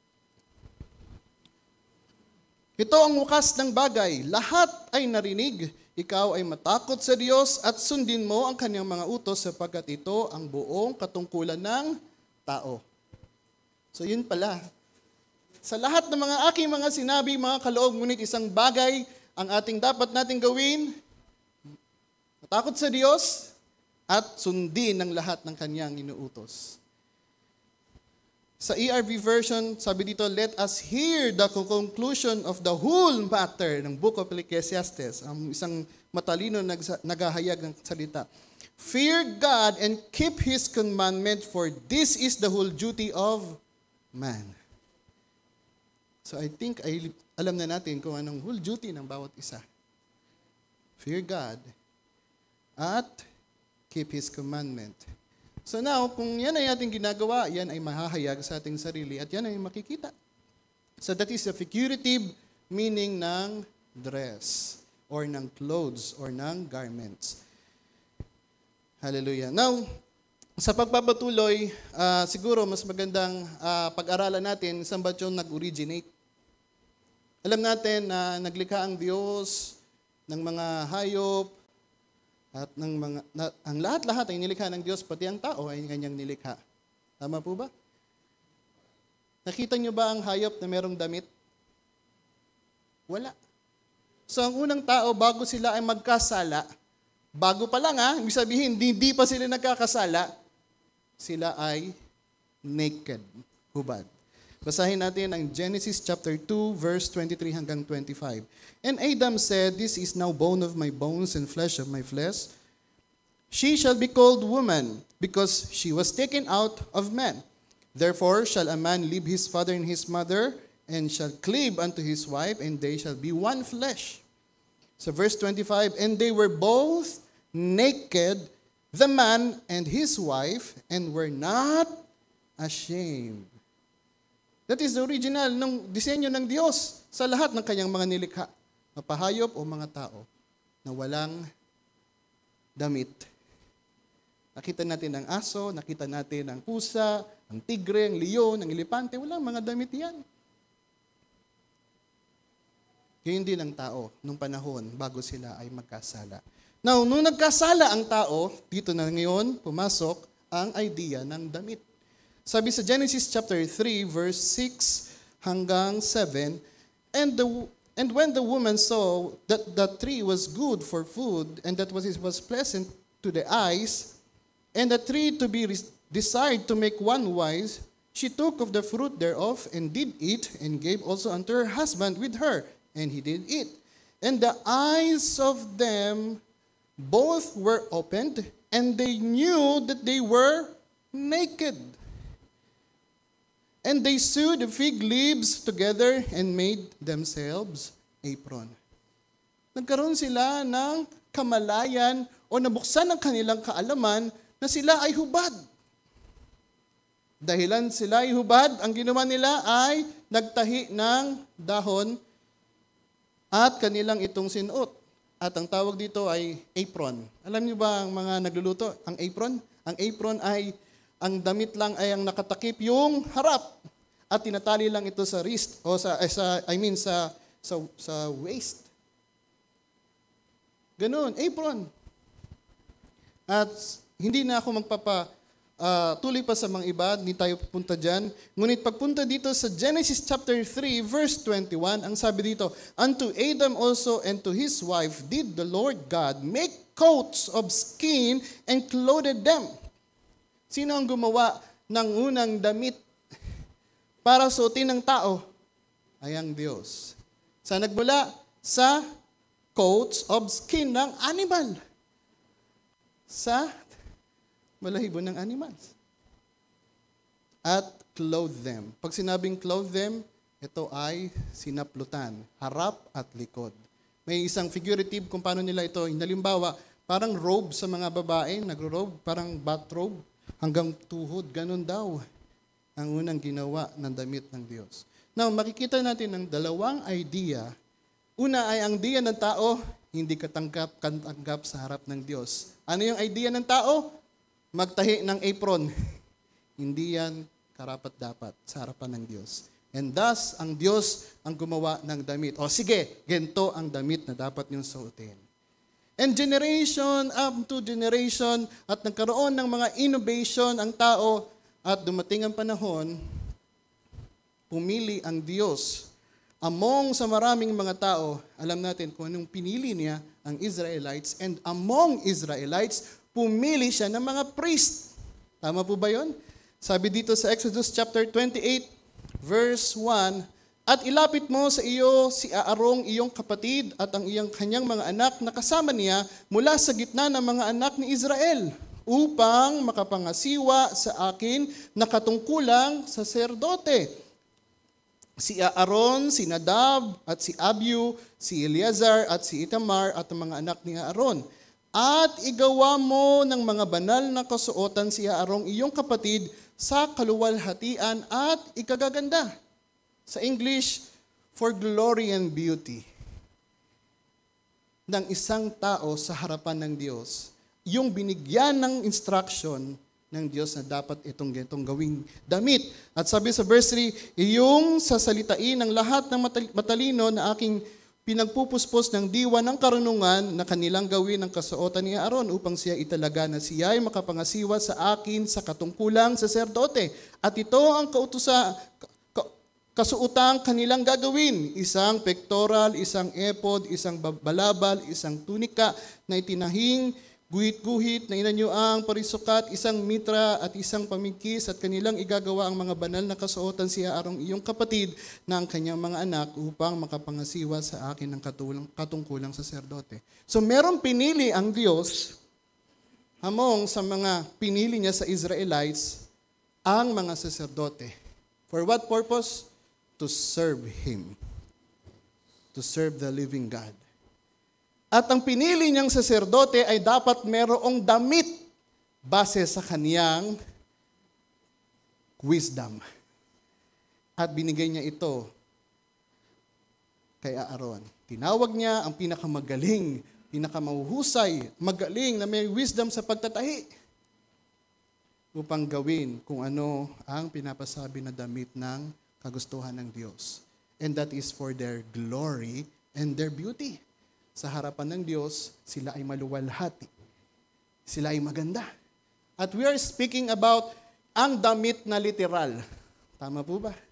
ito ang wakas ng bagay, lahat ay narinig, ikaw ay matakot sa Diyos at sundin mo ang kanyang mga utos sapagkat ito ang buong katungkulan ng tao. So yun pala. Sa lahat ng mga aking mga sinabi, mga kaloob, ngunit isang bagay ang ating dapat nating gawin, matakot sa Diyos at sundin ang lahat ng kanyang inuutos. Sa ERV version, sabi dito, let us hear the conclusion of the whole matter ng Book of Ecclesiastes. Ang isang matalino naghahayag ng salita. Fear God and keep His commandment, for this is the whole duty of man. So I think alam na natin kung anong whole duty ng bawat isa. Fear God at keep His commandment. So now, kung yan ay ating ginagawa, yan ay mahahayag sa ating sarili at yan ay makikita. So that is a figurative meaning ng dress or ng clothes or ng garments. Hallelujah. Now, sa pagpapatuloy, siguro mas magandang pag-aralan natin saan ba yung nag-originate. Alam natin na naglikha ang Diyos ng mga hayop at ang lahat-lahat ay nilikha ng Diyos, pati ang tao ay kanyang nilikha. Tama po ba? Nakita niyo ba ang hayop na merong damit? Wala. So ang unang tao, bago sila ay magkasala, bago pa lang ibig sabihin, hindi pa sila nagkakasala, sila ay naked, hubad. Basahin natin ang Genesis chapter 2, verse 23 hanggang 25. And Adam said, "This is now bone of my bones and flesh of my flesh. She shall be called woman, because she was taken out of man. Therefore shall a man leave his father and his mother, and shall cleave unto his wife, and they shall be one flesh." So verse 25, "And they were both naked, the man and his wife, and were not ashamed." That is the original ng disenyo ng Diyos sa lahat ng kanyang mga nilikha, mapahayop o mga tao na walang damit. Nakita natin ang aso, nakita natin ang pusa, ang tigre, ang leon, ang elepante, walang mga damit yan. Ganyan din ang tao nung panahon bago sila ay magkasala. Now, nung nagkasala ang tao, dito na ngayon pumasok ang idea ng damit. Sabi sa Genesis chapter 3, verse 6 hanggang 7, And when the woman saw that the tree was good for food, and that it was pleasant to the eyes, and the tree to be desired to make one wise, she took of the fruit thereof, and did eat, and gave also unto her husband with her, and he did eat. And the eyes of them both were opened, and they knew that they were naked. And they sewed the fig leaves together and made themselves apron. Nagkaroon sila ng kamalayan o nabuksan ang kanilang kaalaman na sila ay hubad. Dahilan sila ay hubad, ang ginawa nila ay nagtahi ng dahon at kanilang itong sinuot. At ang tawag dito ay apron. Alam niyo ba ang mga nagluluto, ang apron? Ang apron ay, ang damit lang ay ang nakatakip yung harap. At tinatali lang ito sa wrist, o sa waist. Ganun, apron. At hindi na ako tuloy pa sa mga iba, hindi tayo pupunta dyan. Ngunit pagpunta dito sa Genesis chapter 3, verse 21, ang sabi dito, "Unto Adam also and to his wife did the Lord God make coats of skin and clothed them." Sino ang gumawa ng unang damit para suotin ng tao? Ay ang Diyos. Sa nagmula sa coats of skin ng animal. Sa balahibo ng animals. At clothe them. Pag sinabing clothe them, ito ay sinaplutan, harap at likod. May isang figurative kung paano nila ito. Halimbawa, parang robe sa mga babae, nagro-robe, parang bathrobe, hanggang tuhod, ganun daw ang unang ginawa ng damit ng Diyos. Now, makikita natin ng dalawang idea. Una ay ang idea ng tao, hindi katanggap sa harap ng Diyos. Ano yung idea ng tao? Magtahi ng apron. Hindi yan karapat-dapat sa harapan ng Diyos. And thus, ang Diyos ang gumawa ng damit. O sige, ganito ang damit na dapat niyong suotin. And generation up to generation, at nagkaroon ng mga innovation ang tao, at dumating ang panahon, pumili ang Diyos. Among sa maraming mga tao, alam natin kung anong pinili niya, ang Israelites, and among Israelites, pumili siya ng mga priest. Tama po ba yun? Sabi dito sa Exodus chapter 28, verse 1, "At ilapit mo sa iyo si Aarong iyong kapatid at ang kanyang mga anak na kasama niya mula sa gitna ng mga anak ni Israel, upang makapangasiwa sa akin na katungkulang saserdote. Si Aaron, si Nadab, at si Abiu, si Eleazar, at si Itamar, at ang mga anak ni Aaron. At igawa mo ng mga banal na kasuotan si Aarong iyong kapatid sa kaluwalhatian at ikagaganda." Sa English, for glory and beauty ng isang tao sa harapan ng Diyos. Yung binigyan ng instruction ng Diyos na dapat itong gawing damit. At sabi sa verse 3, "Iyong sasalitain ng lahat ng matalino na aking pinagpupuspos ng diwa ng karunungan na kanilang gawin ang kasuotan ni Aaron upang siya italaga na siya ay makapangasiwa sa akin sa katungkulang saserdote. At ito ang kasuotang kanilang gagawin. Isang pectoral, isang ephod, isang balabal, isang tunika na itinahing guhit-guhit na inanyuang parisukat, isang mitra at isang pamingkis at kanilang igagawa ang mga banal na kasuotan si Aarong iyong kapatid na ang kanyang mga anak upang makapangasiwa sa akin ng katungkulang saserdote. So merong pinili ang Diyos hamong sa mga pinili niya sa Israelites ang mga saserdote. For what purpose? To serve Him. To serve the living God. At ang pinili niyang saserdote ay dapat merong damit base sa kaniyang wisdom. At binigay niya ito kay Aaron. Tinawag niya ang pinakamagaling, pinakamahuhusay, magaling na may wisdom sa pagtatahi upang gawin kung ano ang pinapasabi na damit ng kagustuhan ng Diyos. And that is for their glory and their beauty. Sa harapan ng Diyos, sila ay maluwalhati. Sila ay maganda. At we are speaking about ang damit na literal. Tama po ba?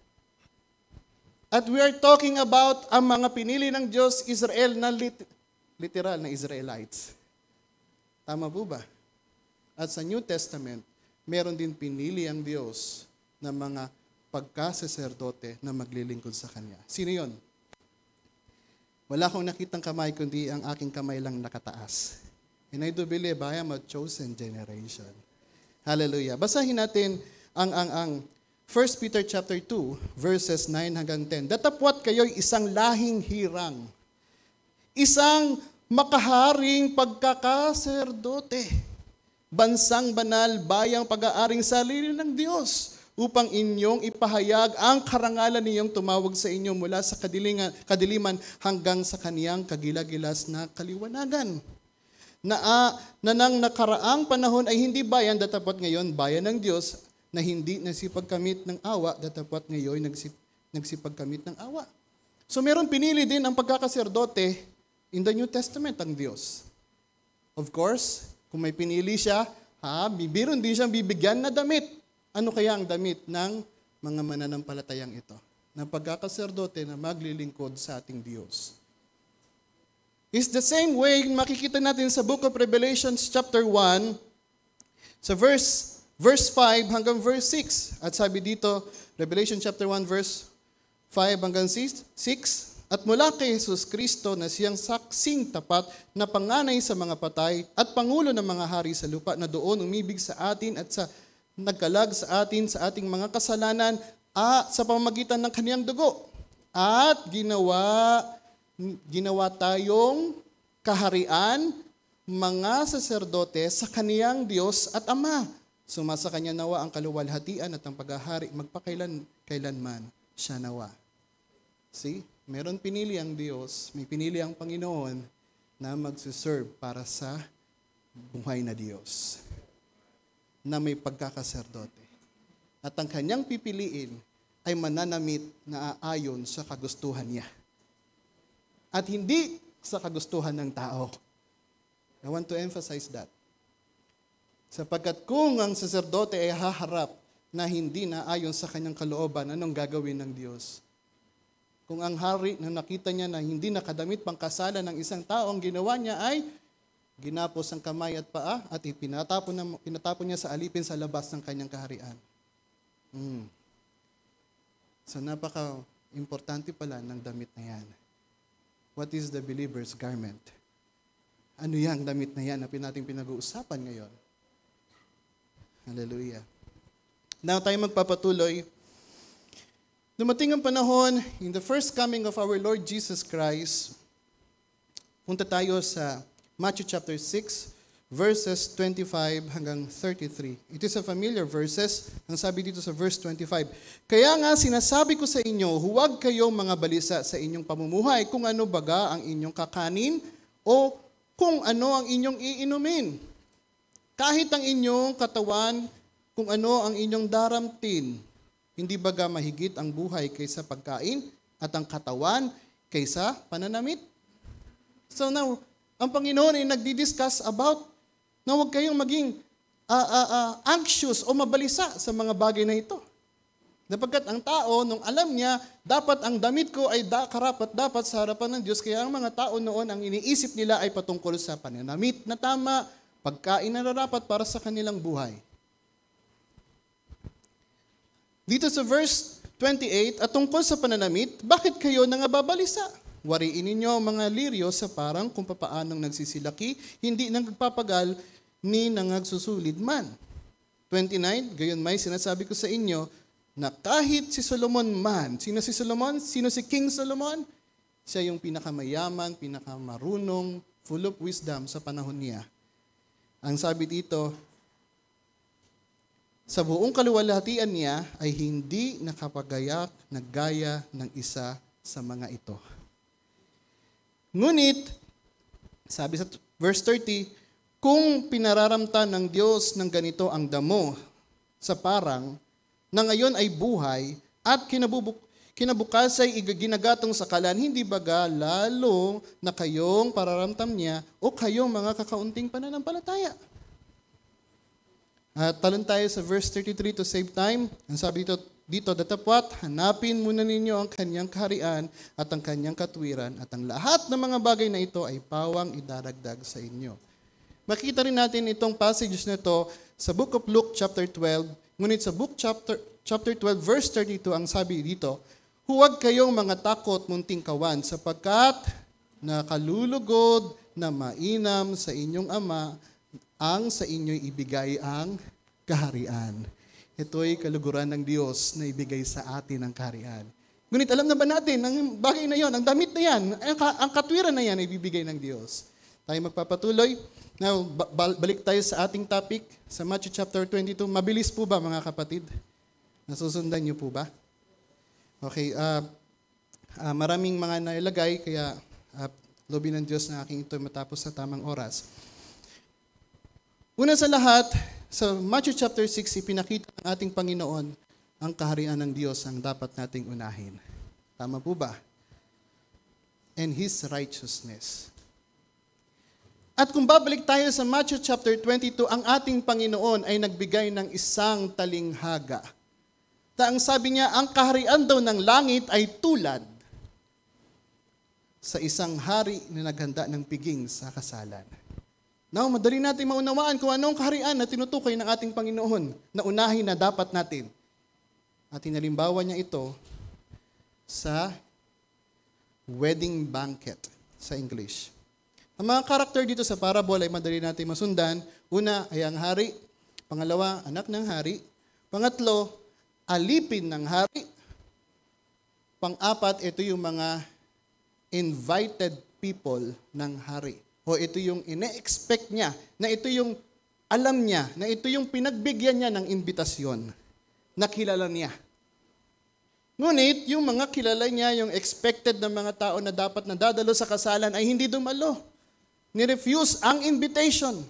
At we are talking about ang mga pinili ng Diyos, Israel na literal na Israelites. Tama po ba? At sa New Testament, meron din pinili ang Diyos na mga pagkasaserdote na maglilingkod sa Kanya. Sino yun? Wala akong nakitang kamay, kundi ang aking kamay lang nakataas. And I do believe I am a chosen generation. Hallelujah. Basahin natin ang 1 Peter chapter 2, verses 9 hanggang 10. Datapwat kayo'y isang lahing hirang, isang makaharing pagkakaserdote, bansang banal, bayang pag-aaring sarili ng Diyos, upang inyong ipahayag ang karangalan niyong tumawag sa inyo mula sa kadiliman hanggang sa kaniyang kagilagilas na kaliwanagan. Na nang nakaraang panahon ay hindi bayan, datapwat ngayon bayan ng Diyos, na hindi nagsipagkamit ng awa, datapwat ngayon nagsipagkamit ng awa. So meron pinili din ang pagkakaserdote in the New Testament ang Diyos. Of course, kung may pinili siya, meron din siyang bibigyan na damit. Ano kaya ang damit ng mga mananampalatayang ito? Na pagkakaserdote na maglilingkod sa ating Diyos. It's the same way makikita natin sa Book of Revelation chapter 1, sa verse 5 hanggang verse 6. At sabi dito, Revelation chapter 1, verse 5 hanggang 6, at mula kay Jesus Kristo na siyang saksing tapat na panganay sa mga patay at pangulo ng mga hari sa lupa na doon umibig sa atin at sa nagkalag sa atin sa ating mga kasalanan at sa pamamagitan ng kaniyang dugo. At ginawa tayong kaharian, mga saserdote sa kaniyang Diyos at Ama. Sumasa kanya nawa ang kaluwalhatian at ang paghahari magpakailanman siya nawa. See? Meron pinili ang Diyos, may pinili ang Panginoon na magsiserve para sa buhay na Diyos, na may pagkakaserdote. At ang kanyang pipiliin ay mananamit na aayon sa kagustuhan niya. At hindi sa kagustuhan ng tao. I want to emphasize that. Sapagkat kung ang saserdote ay haharap na hindi na ayon sa kanyang kalooban, anong gagawin ng Diyos? Kung ang hari na nakita niya na hindi nakadamit pang kasalan ng isang tao, ang ginawa niya ay ginapos ang kamay at paa at pinatapon niya sa alipin sa labas ng kanyang kaharian. So napaka-importante pala ng damit na yan. What is the believer's garment? Ano yung damit na yan na nating pinag-uusapan ngayon? Hallelujah. Now tayo magpapatuloy. Dumating ang panahon, in the first coming of our Lord Jesus Christ, punta tayo sa Matthew chapter 6, verses 25 hanggang 33. It is a familiar verses. Ang sabi dito sa verse 25, kaya nga sinasabi ko sa inyo, huwag kayong mga balisa sa inyong pamumuhay kung ano baga ang inyong kakanin o kung ano ang inyong iinumin. Kahit ang inyong katawan, kung ano ang inyong daramtin. Hindi baga mahigit ang buhay kaysa pagkain at ang katawan kaysa pananamit? So now, ang Panginoon ay nagdi-discuss about na huwag kayong maging anxious o mabalisa sa mga bagay na ito. Sapagkat ang tao, nung alam niya, dapat ang damit ko ay karapat dapat sa harapan ng Diyos, kaya ang mga tao noon, ang iniisip nila ay patungkol sa pananamit na tama, pagkain na narapat para sa kanilang buhay. Dito sa verse 28, at tungkol sa pananamit, bakit kayo nangababalisa? Wariin ninyo ang mga liryo sa parang kung papaanong nagsisilaki, hindi nagpapagal, ni nangagsusulid man. 29, gayon may sinasabi ko sa inyo, na kahit si Solomon man, sino si Solomon? Sino si King Solomon? Siya yung pinakamayaman, pinakamarunong, full of wisdom sa panahon niya. Ang sabi dito, sa buong kaluwalhatian niya ay hindi nakapagayak na gaya ng isa sa mga ito. Ngunit, sabi sa verse 30, kung pinararamtan ng Diyos ng ganito ang damo sa parang, na ngayon ay buhay at kinabukas ay ginagatong sa kalan, hindi baga lalo na kayong pararamtam niya o kayong mga kakaunting pananampalataya. At talon tayo sa verse 33 to save time. Ang sabi dito, datapwat, hanapin muna ninyo ang kanyang kaharian at ang kanyang katwiran at ang lahat ng mga bagay na ito ay pawang idaragdag sa inyo. Makita rin natin itong passages na ito sa Book of Luke chapter 12. Ngunit sa book chapter 12 verse 32 ang sabi dito, huwag kayong mga takot munting kawan sapagkat nakalulugod na mainam sa inyong ama ang sa inyo'y ibigay ang kaharian. Ito'y kaluguran ng Diyos na ibigay sa atin ang kaharian. Ngunit alam na ba natin, ang bagay na yon, ang damit na yan, ang katwiran na yan ay ibibigay ng Diyos. Tayo magpapatuloy. Now, balik tayo sa ating topic, sa Matthew chapter 22. Mabilis po ba mga kapatid? Nasusundan niyo po ba? Okay, maraming mga nailagay, kaya lobby ng Diyos na aking ito matapos sa tamang oras. Una sa lahat, sa Matthew chapter 6, ipinakita ng ating Panginoon ang kaharian ng Diyos ang dapat nating unahin. Tama po ba? And His righteousness. At kung babalik tayo sa Matthew chapter 22, ang ating Panginoon ay nagbigay ng isang talinghaga. Ang sabi niya, ang kaharian daw ng langit ay tulad sa isang hari na naghanda ng piging sa kasalan. Now, madali natin maunawaan kung anong kaharian na tinutukoy ng ating Panginoon na unahin na dapat natin. At hinalimbawa niya ito sa wedding banquet sa English. Ang mga karakter dito sa parable ay madali natin masundan. Una ay ang hari. Pangalawa, anak ng hari. Pangatlo, alipin ng hari. Pang-apat, ito yung mga invited people ng hari. O ito yung ine-expect niya, na ito yung alam niya, na ito yung pinagbigyan niya ng imbitasyon, na kilala niya. Ngunit, yung mga kilala niya, yung expected na mga tao na dapat na dadalo sa kasalan ay hindi dumalo. Ni-refuse ang invitation.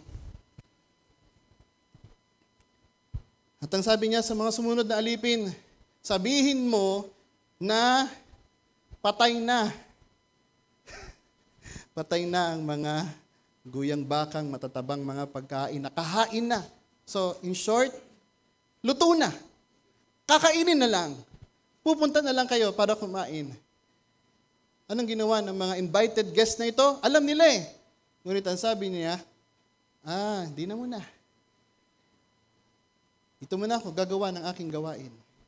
At ang sabi niya sa mga sumunod na alipin, sabihin mo na patay na. Patay na ang mga guyang bakang matatabang mga pagkain, nakahain na. So, in short, luto na. Kakainin na lang. Pupunta na lang kayo para kumain. Anong ginawa ng mga invited guests na ito? Alam nila eh. Ngunit ang sabi niya, hindi na muna. Ito muna ako, gagawa ng aking gawain.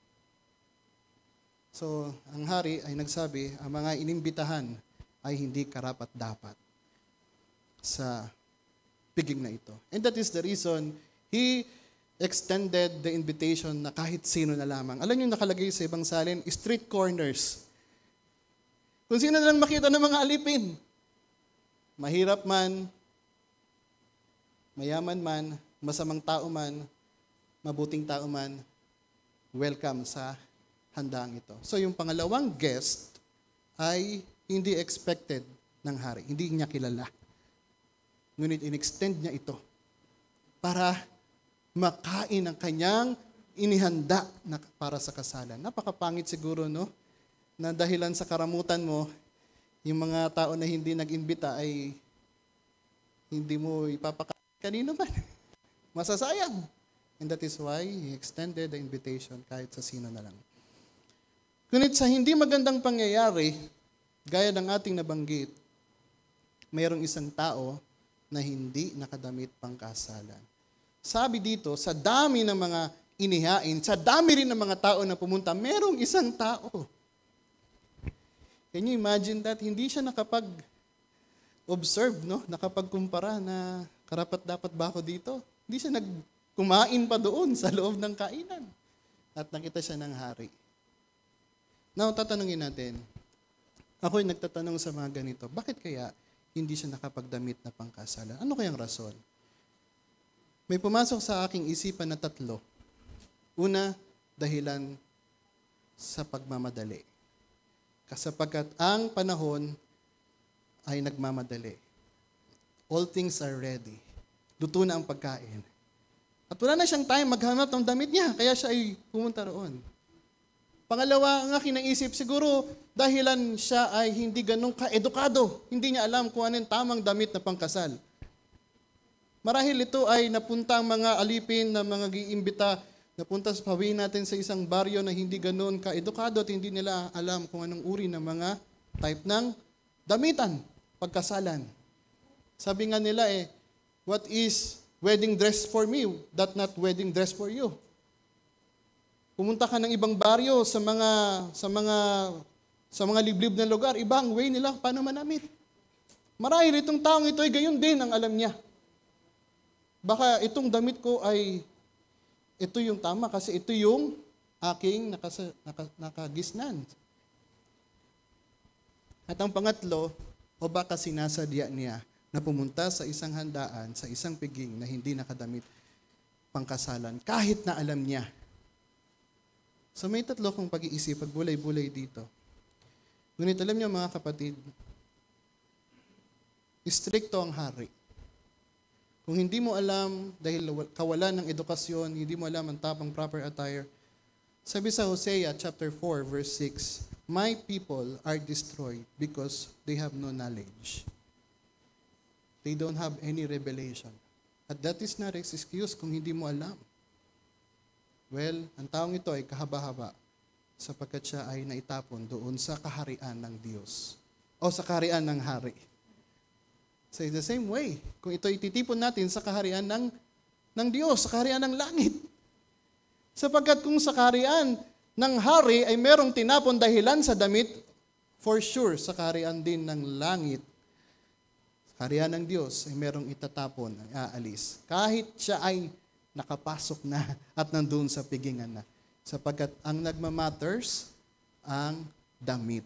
So, ang hari ay nagsabi, ang mga inimbitahan ay hindi karapat-dapat sa piging na ito. And that is the reason he extended the invitation na kahit sino na lamang. Alam niyo nakalagay sa ibang salin, street corners. Kung sino na lang makita ng mga alipin. Mahirap man, mayaman man, masamang tao man, mabuting tao man, welcome sa handang ito. So yung pangalawang guest ay hindi expected ng hari. Hindi niya kilala. Ngunit in-extend niya ito para makain ang kanyang inihanda na para sa kasalan. Napakapangit siguro, no? Na dahilan sa karamutan mo, yung mga tao na hindi nag-imbita ay hindi mo ipapakain kanino man. Masasayang. And that is why he extended the invitation kahit sa sino na lang. Ngunit sa hindi magandang pangyayari, gaya ng ating nabanggit, mayroong isang tao na hindi nakadamit pangkasalan. Sabi dito, sa dami ng mga inihain, sa dami rin ng mga tao na pumunta, merong isang tao. Can you imagine that? Hindi siya nakapag-observe, no? Nakapagkumpara na karapat-dapat ba ako dito? Hindi siya nagkumain pa doon sa loob ng kainan. At nakita siya ng hari. Now, tatanungin natin. Ako'y nagtatanong sa mga ganito, bakit kaya hindi siya nakapagdamit na pangkasalan? Ano kayang rason? May pumasok sa aking isipan na 3. Una, dahilan sa pagmamadali. Sapagkat ang panahon ay nagmamadali. All things are ready. Luto na ang pagkain. At wala na siyang time maghanap ng damit niya, kaya siya ay pumunta roon. Pangalawa, ang aking naisip, siguro dahilan siya ay hindi ganun ka-edukado. Hindi niya alam kung anong tamang damit na pangkasal. Marahil ito ay napunta ang mga alipin na mga giimbita, napunta sa pawin natin sa isang baryo na hindi ganun ka-edukado at hindi nila alam kung anong uri ng mga type ng damitan, pagkasalan. Sabi nga nila what is wedding dress for me, that not wedding dress for you. Pumunta ka ng ibang baryo sa mga liblib na lugar, ibang way nila paano manamit. Marahil itong taong ito ay gayon din ang alam niya. Baka itong damit ko ay ito yung tama kasi ito yung aking nakagisnan. At ang pangatlo, o baka sinasadya niya na pumunta sa isang handaan, sa isang piging na hindi nakadamit pangkasalan, kahit na alam niya. So may 3 kong pag-iisip, pagbulay-bulay dito. Ngunit alam niyo mga kapatid, istrikto ang hari. Kung hindi mo alam, dahil kawalan ng edukasyon, hindi mo alam ang tapang proper attire, sabi sa Hosea chapter 4 verse 6, "My people are destroyed because they have no knowledge." They don't have any revelation. At that is not excuse kung hindi mo alam. Well, ang taong ito ay kahaba-haba sapagkat siya ay naitapon doon sa kaharian ng Diyos o sa kaharian ng hari. So it's the same way, kung ito ititipon natin sa kaharian ng Diyos, sa kaharian ng langit. Sapagkat kung sa kaharian ng hari ay merong tinapon dahilan sa damit, for sure, sa kaharian din ng langit, sa kaharian ng Diyos ay merong itatapon, aalis. Kahit siya ay nakapasok na at nandun sa pigingan na. Sapagkat ang nagmamatters, ang damit.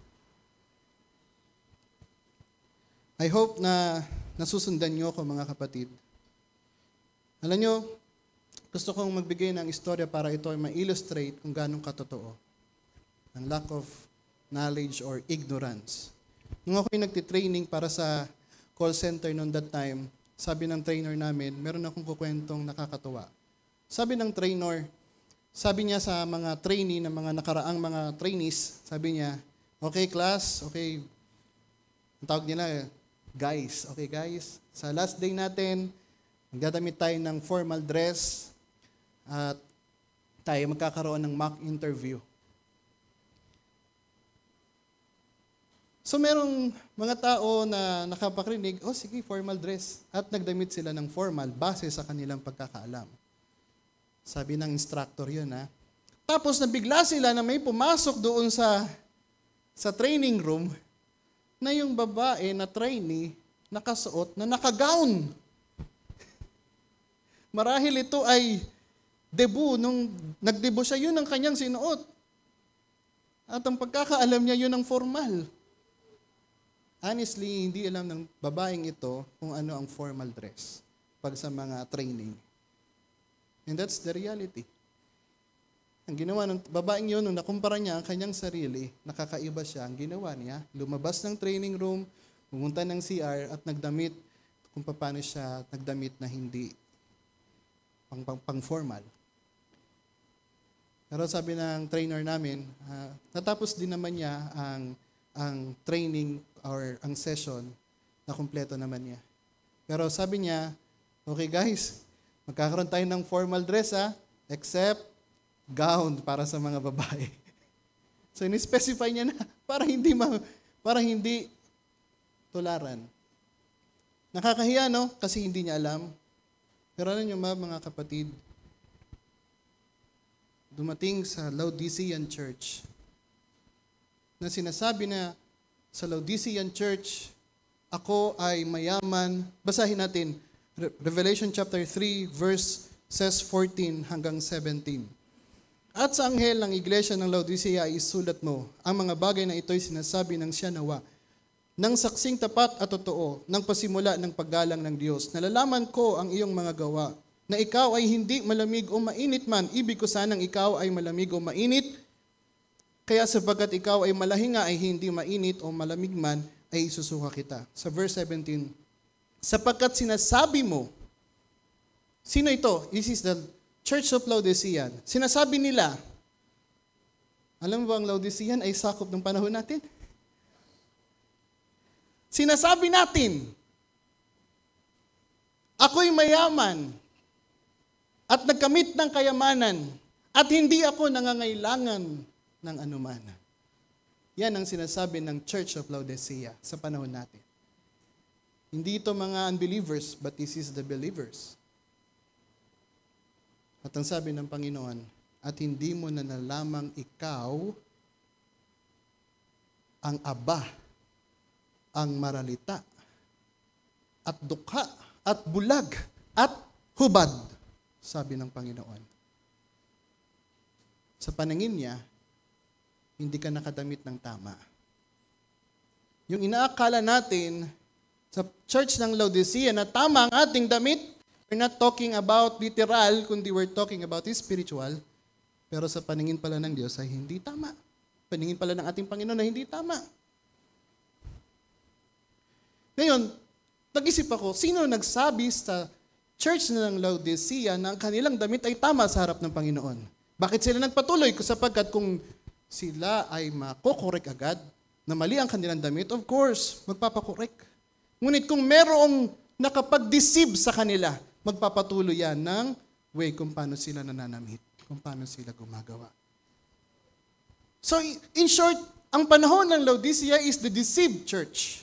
I hope na nasusundan nyo ako mga kapatid. Alam nyo, gusto kong magbigay ng istorya para ito ay ma-illustrate kung ganong katotoo. Ang lack of knowledge or ignorance. Nung ako'y nagtitraining para sa call center noon that time, sabi ng trainer namin, meron akong kukwentong nakakatuwa. Sabi ng trainer, sabi niya sa mga trainee, na mga nakaraang mga trainees, sabi niya, okay class, okay, ang tawag nila, guys, okay guys, sa last day natin, magdadamit tayo ng formal dress at tayo magkakaroon ng mock interview. So merong mga tao na nakapakrinig, sige, formal dress. At nagdamit sila ng formal base sa kanilang pagkakaalam. Sabi ng instructor yun, ha. Tapos nabigla sila na may pumasok doon sa training room na yung babae na trainee nakasuot na nakagown. Marahil ito ay debut, nung nagdebut siya, yun ang kanyang sinuot. At ang pagkakaalam niya, yun ang formal. Honestly, hindi alam ng babaeng ito kung ano ang formal dress pag sa mga training. And that's the reality. Ang ginawa ng babaeng yun, nung nakumpara niya ang kanyang sarili, nakakaiba siya. Ang ginawa niya, lumabas ng training room, pumunta ng CR at nagdamit kung paano siya nagdamit na hindi pang-formal. Pero sabi ng trainer namin, natapos din naman niya ang training or ang session na kumpleto naman niya. Pero sabi niya, okay guys, magkakaroon tayo ng formal dress except gown para sa mga babae. So, in-specify niya na para hindi tularan. Nakakahiya, no? Kasi hindi niya alam. Pero alam niyo mga kapatid, dumating sa Laodicean Church na sinasabi na sa Laodicean Church, ako ay mayaman. Basahin natin, Revelation chapter 3, verses 14 hanggang 17. At sa anghel ng iglesia ng Laodicea ay isulat mo, ang mga bagay na ito'y sinasabi ng siya nawa, ng saksing tapat at totoo, ng pasimula ng paggalang ng Diyos. Nalalaman ko ang iyong mga gawa, na ikaw ay hindi malamig o mainit man. Ibig ko sanang ikaw ay malamig o mainit, kaya sapagkat ikaw ay malahinga ay hindi mainit o malamig man, ay isusuka kita. Sa verse 17, sapagkat sinasabi mo, sino ito? This is the Church of Laodicea. Sinasabi nila, alam mo ba ang Laodicean ay sakop ng panahon natin? Sinasabi natin, ako'y mayaman at nagkamit ng kayamanan at hindi ako nangangailangan ng anuman. Yan ang sinasabi ng Church of Laodicea sa panahon natin. Hindi ito mga unbelievers, but this is the believers. At ang sabi ng Panginoon, at hindi mo na nalamang ikaw ang aba, ang maralita, at dukha, at bulag, at hubad, sabi ng Panginoon. Sa paningin niya, hindi ka nakadamit ng tama. Yung inaakala natin sa church ng Laodicea na tama ang ating damit, we're not talking about literal, kundi we're talking about spiritual. Pero sa paningin pala ng Diyos ay hindi tama. Paningin pala ng ating Panginoon ay hindi tama. Ngayon, nag-isip ako, sino nagsabi sa church ng Laodicea na ang kanilang damit ay tama sa harap ng Panginoon? Bakit sila nagpatuloy? Sapagkat kung sila ay makokorek agad, na mali ang kanilang damit, of course, magpapakorek. Ngunit kung merong nakapag-deceive sa kanila, magpapatuloy yan ng way kung paano sila nananamit, kung paano sila gumagawa. So, in short, ang panahon ng Laodicea is the deceived church.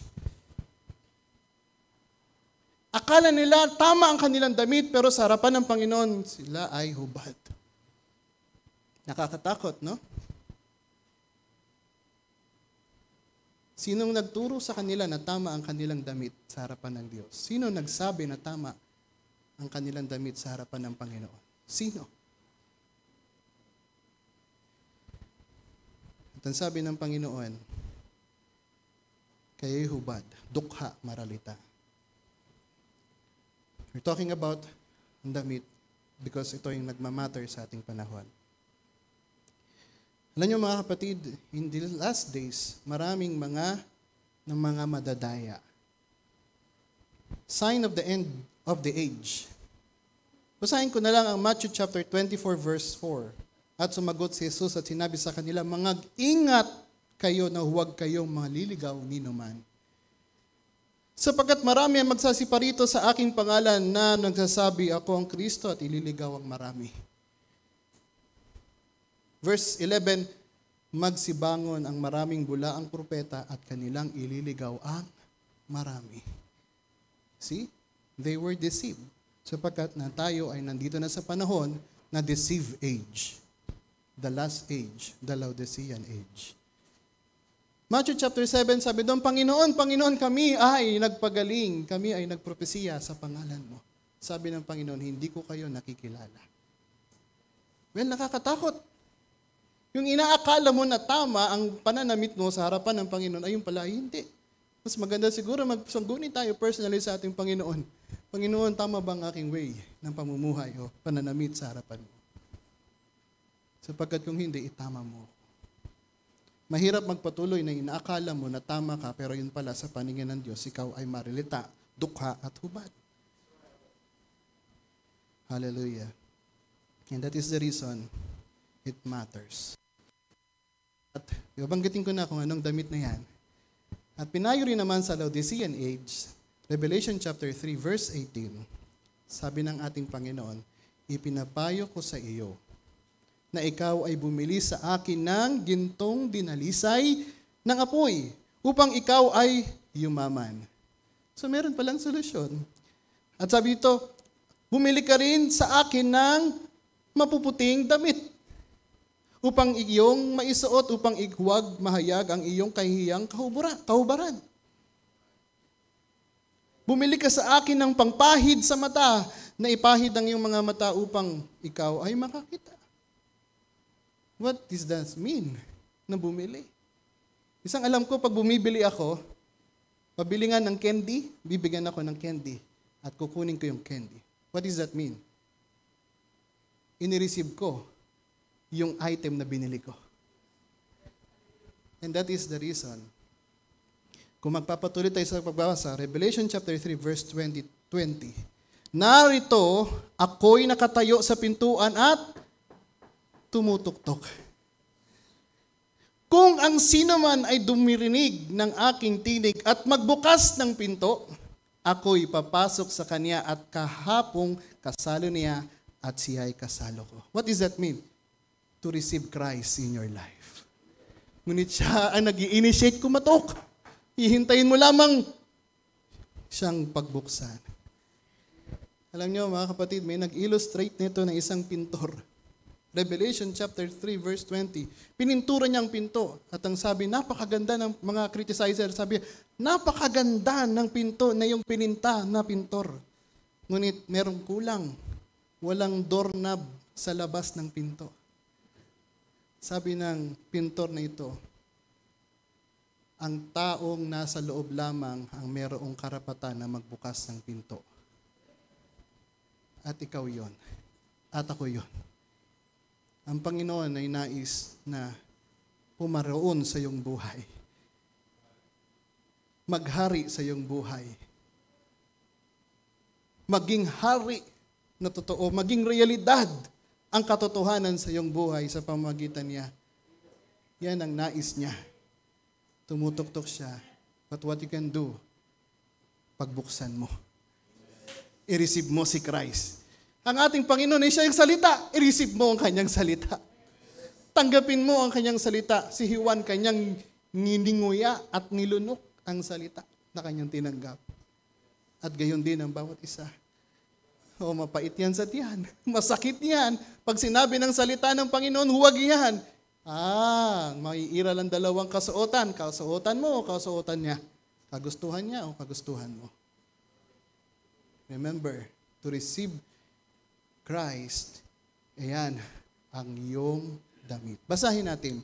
Akala nila tama ang kanilang damit, pero sa harapan ng Panginoon, sila ay hubad. Nakakatakot, no? Sinong nagturo sa kanila na tama ang kanilang damit sa harapan ng Diyos? Sino nagsabi na tama ang kanilang damit sa harapan ng Panginoon? Sino? At ang sabi ng Panginoon, kayo'y hubad, dukha, maralita. We're talking about ang damit because ito yung nagmamatter sa ating panahon. Alam niyo mga kapatid, in the last days, maraming mga madadaya. Sign of the end of the age. Basahin ko na lang ang Matthew chapter 24 verse 4. At sumagot si Jesus at sinabi sa kanila, mag-ingat kayo na huwag kayong maliligaw ninuman. Sapagkat marami ang magsasiparito sa aking pangalan na nagsasabi, ako ang Kristo at ililigaw ang marami. Verse 11, magsibangon ang maraming bulaang propeta at kanilang ililigaw ang marami. See? They were deceived. Sapagkat na tayo ay nandito na sa panahon na deceive age. The last age, the Laodicean age. Matthew chapter 7, sabi doon, Panginoon, kami ay nagpagaling, kami ay nagpropesiya sa pangalan mo. Sabi ng Panginoon, hindi ko kayo nakikilala. Well, nakakatakot. Yung inaakala mo na tama ang pananamit mo sa harapan ng Panginoon, ay yung pala, hindi. Mas maganda siguro magsangguni tayo personally sa ating Panginoon. Panginoon, tama ba ang aking way ng pamumuhay o pananamit sa harapan mo? Sapagkat kung hindi, itama mo. Mahirap magpatuloy na inaakala mo na tama ka, pero yun pala sa paningin ng Diyos, ikaw ay marilita, dukha at hubad. Hallelujah. And that is the reason it matters. At ibabanggitin ko na kung anong damit na yan. At pinayo rin naman sa Laodicean age, Revelation chapter 3 verse 18, sabi ng ating Panginoon, ipinapayo ko sa iyo na ikaw ay bumili sa akin ng gintong dinalisay ng apoy upang ikaw ay yumaman. So meron palang solusyon. At sabi dito, bumili ka rin sa akin ng mapuputing damit upang iyong maisuot, upang huwag mahayag ang iyong kahihiyang kahubaran. Bumili ka sa akin ng pangpahid sa mata, na ipahid ang iyong mga mata upang ikaw ay makakita. What does that mean na bumili? Isang alam ko, pag bumibili ako, pabili nga ng candy, bibigyan ako ng candy at kukunin ko yung candy. What does that mean? Inireceive ko yung item na binili ko. And that is the reason. Kung magpapatuloy tayo sa pagbabasa, Revelation chapter 3 verse 20, narito, ako'y nakatayo sa pintuan at tumutuktok. Kung ang sinoman ay dumirinig ng aking tinig at magbukas ng pinto, ako'y papasok sa kanya at kahapong kasalo niya at siya'y kasalo ko. What does that mean? To receive Christ in your life. Ngunit siya ang nag-i-initiate kumatok. Hihintayin mo lamang siyang pagbuksan. Alam niyo mga kapatid, may nag-illustrate nito ng isang pintor. Revelation chapter 3 verse 20. Pinintura niya ang pinto. At ang sabi, napakaganda ng mga criticizer. Sabi, napakaganda ng pinto na yung pininta na pintor. Ngunit merong kulang. Walang doorknob sa labas ng pinto. Sabi ng pintor na ito, ang taong nasa loob lamang ang merong karapatan na magbukas ng pinto. At ikaw yon. At ako yon. Ang Panginoon ay nais na pumaroon sa iyong buhay. Maghari sa iyong buhay. Maging hari na totoo, maging realidad ang katotohanan sa iyong buhay sa pamamagitan niya. Yan ang nais niya. Tumutuktok siya. But what you can do, pagbuksan mo. I-receive mo si Christ. Ang ating Panginoon ay siya yung salita. I-receive mo ang kanyang salita. Tanggapin mo ang kanyang salita. Si Juan kanyang nininguya at nilunok ang salita na kanyang tinanggap. At gayon din ang bawat isa. O mapait yan sa tiyan. Masakit yan. Pag sinabi ng salita ng Panginoon, huwag yan. Maiira lang dalawang kasuotan. Kasuotan mo o kasuotan niya. Kagustuhan niya o kagustuhan mo. Remember, to receive Christ, ayan, ang iyong damit. Basahin natin.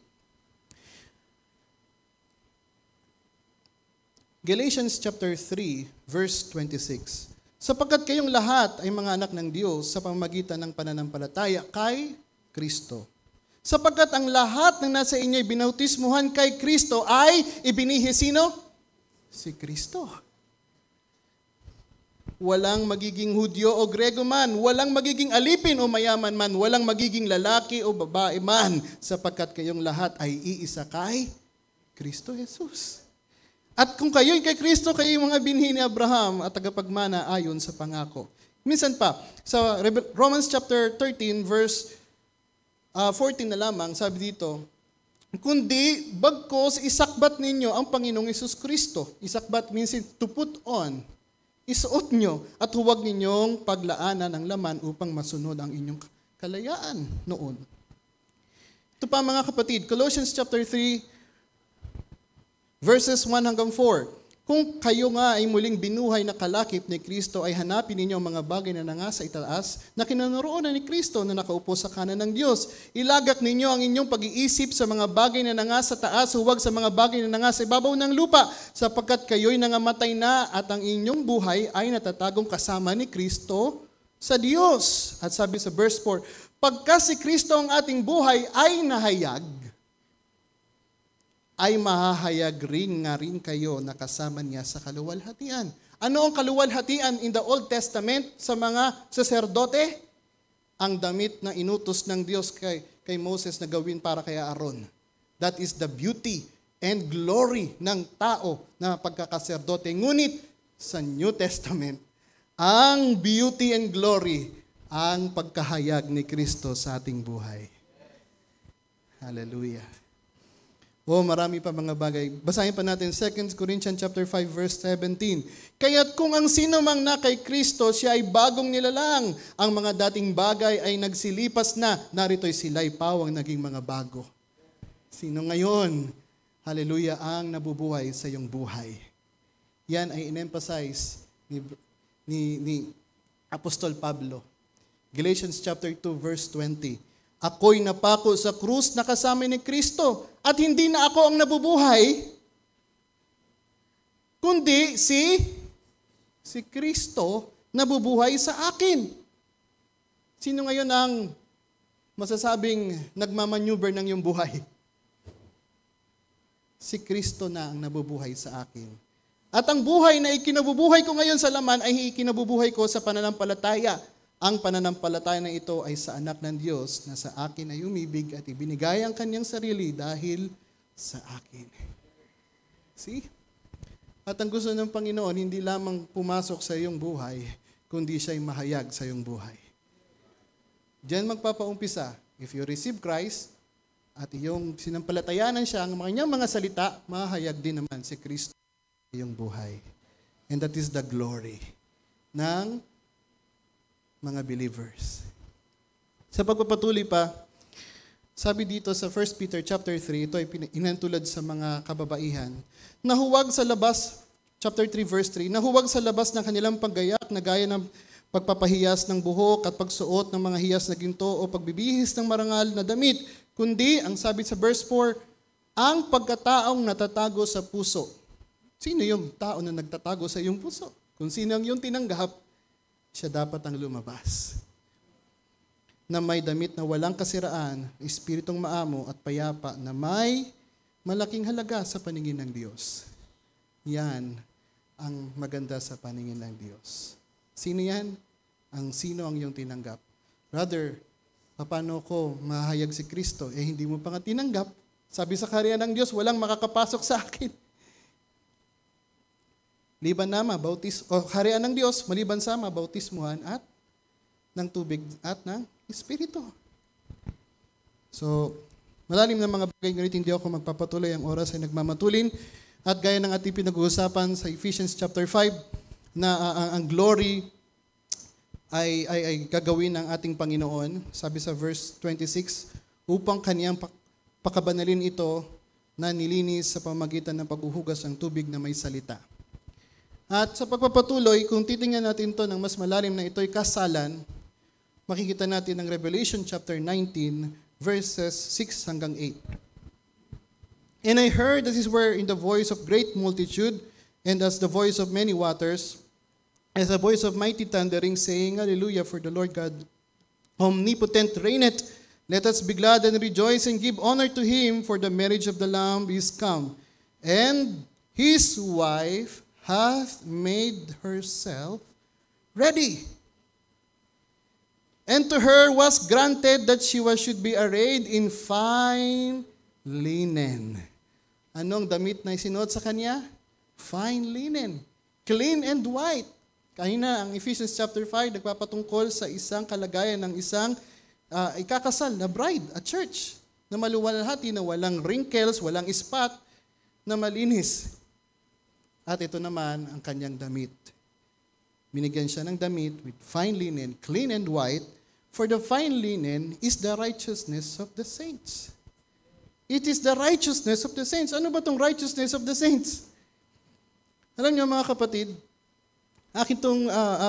Galatians chapter 3, verse 26. Sapagkat kayong lahat ay mga anak ng Diyos sa pamamagitan ng pananampalataya kay Kristo. Sapagkat ang lahat ng nasa inyo ay binautismuhan kay Kristo ay ibinihi sino? Si Kristo. Walang magiging Hudyo o Grego man, walang magiging alipin o mayaman man, walang magiging lalaki o babae man, sapagkat kayong lahat ay iisa kay Kristo Jesus. At kung kayo'y kay Kristo, kayo'y mga binhi ni Abraham at tagapagmana ayon sa pangako. Minsan pa, sa Romans chapter 13, verse 14 na lamang, sabi dito, kundi bagkos isakbat ninyo ang Panginoong Hesus Kristo. Isakbat means to put on. Isuot nyo at huwag ninyong paglaanan ng laman upang masunod ang inyong kalayaan noon. Ito pa mga kapatid, Colossians chapter 3, verses 1 hanggang 4. Kung kayo nga ay muling binuhay na kalakip ni Kristo, ay hanapin ninyo ang mga bagay na nangasa itaas na kinaroroonan ni Kristo na nakaupo sa kanan ng Diyos. Ilagak ninyo ang inyong pag-iisip sa mga bagay na nangasa taas, huwag sa mga bagay na nangasa ibabaw ng lupa, sapagkat kayo'y nangamatay na at ang inyong buhay ay natatagong kasama ni Kristo sa Diyos. At sabi sa verse 4, pagka si Kristo ang ating buhay ay nahayag, ay mahahayag rin nga rin kayo na kasama niya sa kaluwalhatian. Ano ang kaluwalhatian in the Old Testament sa mga saserdote? Ang damit na inutos ng Diyos kay Moses na gawin para kay Aaron. That is the beauty and glory ng tao na pagkakaserdote. Ngunit sa New Testament, ang beauty and glory ang pagkahayag ni Kristo sa ating buhay. Hallelujah. Marami pa mga bagay. Basahin pa natin 2 Corinthians chapter 5 verse 17. Kaya't kung ang sino mang na kay Kristo, siya ay bagong nilalang. Ang mga dating bagay ay nagsilipas na. Narito'y sila'y pawang naging mga bago. Sino ngayon? Hallelujah, ang nabubuhay sa iyong buhay. Yan ay in-emphasize ni Apostol Pablo. Galatians chapter 2 verse 20. Ako'y napako sa krus na kasama ni Kristo at hindi na ako ang nabubuhay, kundi si Kristo nabubuhay sa akin. Sino ngayon ang masasabing nagmamaneuver ng iyong buhay? Si Kristo na ang nabubuhay sa akin. At ang buhay na ikinabubuhay ko ngayon sa laman ay ikinabubuhay ko sa pananampalataya. Ang pananampalataya na ito ay sa anak ng Diyos na sa akin ay umibig at ibinigay ang kanyang sarili dahil sa akin. See? At ang gusto ng Panginoon, hindi lamang pumasok sa iyong buhay, kundi siya'y mahayag sa iyong buhay. Diyan magpapaumpisa. If you receive Christ at iyong sinampalatayanan siya, ang kanyang mga salita, mahayag din naman si Kristo sa iyong buhay. And that is the glory ng mga believers. Sa pagpapatuloy pa, sabi dito sa 1 Peter chapter 3, ito ay inantulad sa mga kababaihan, nahuwag sa labas, chapter 3 verse 3, nahuwag sa labas ng kanilang paggayak na gaya ng pagpapahiyas ng buhok at pagsuot ng mga hiyas na ginto o pagbibihis ng marangal na damit, kundi, ang sabi sa verse 4, ang pagkataong natatago sa puso. Sino yung tao na nagtatago sa iyong puso? Kung sino ang iyong tinanggap, siya dapat ang lumabas. Na may damit na walang kasiraan, espiritong maamo at payapa na may malaking halaga sa paningin ng Diyos. Yan ang maganda sa paningin ng Diyos. Sino yan? Ang sino ang iyong tinanggap. Brother, paano ko mahayag si Kristo? Hindi mo pa nga tinanggap. Sabi sa kaharian ng Diyos, walang makakapasok sa akin. Liban na kaharian ng Diyos, maliban sa mabautismuhan at ng tubig at ng Espiritu. So, malalim na mga bagay, ngunit hindi ako magpapatuloy, ang oras ay nagmamatulin. At gaya ng ating pinag-uusapan sa Ephesians chapter 5, na ang glory ay gagawin ng ating Panginoon. Sabi sa verse 26, upang kaniyang pakabanalin ito na nilinis sa pamagitan ng paghuhugas ng tubig na may salita. At sa pagpapatuloy, kung titingnan natin ito ng mas malalim na ito'y kasalan, makikita natin ang Revelation chapter 19, verses 6 hanggang 8. And I heard as it were in the voice of great multitude, and as the voice of many waters, as a voice of mighty thundering, saying, Hallelujah, for the Lord God omnipotent reigneth. Let us be glad and rejoice and give honor to him, for the marriage of the Lamb is come, and his wife hath made herself ready. And to her was granted that she should be arrayed in fine linen. Anong damit na isinuot sa kanya? Fine linen. Clean and white. Kanina, ang Ephesians chapter 5, nagpapatungkol sa isang kalagayan ng isang ikakasal na bride at church na maluwalhati, na walang wrinkles, walang spot, na malinis. At ito naman ang kanyang damit. Binigyan siya ng damit with fine linen, clean and white, for the fine linen is the righteousness of the saints. It is the righteousness of the saints. Ano ba itong righteousness of the saints? Alam niyo mga kapatid, akin itong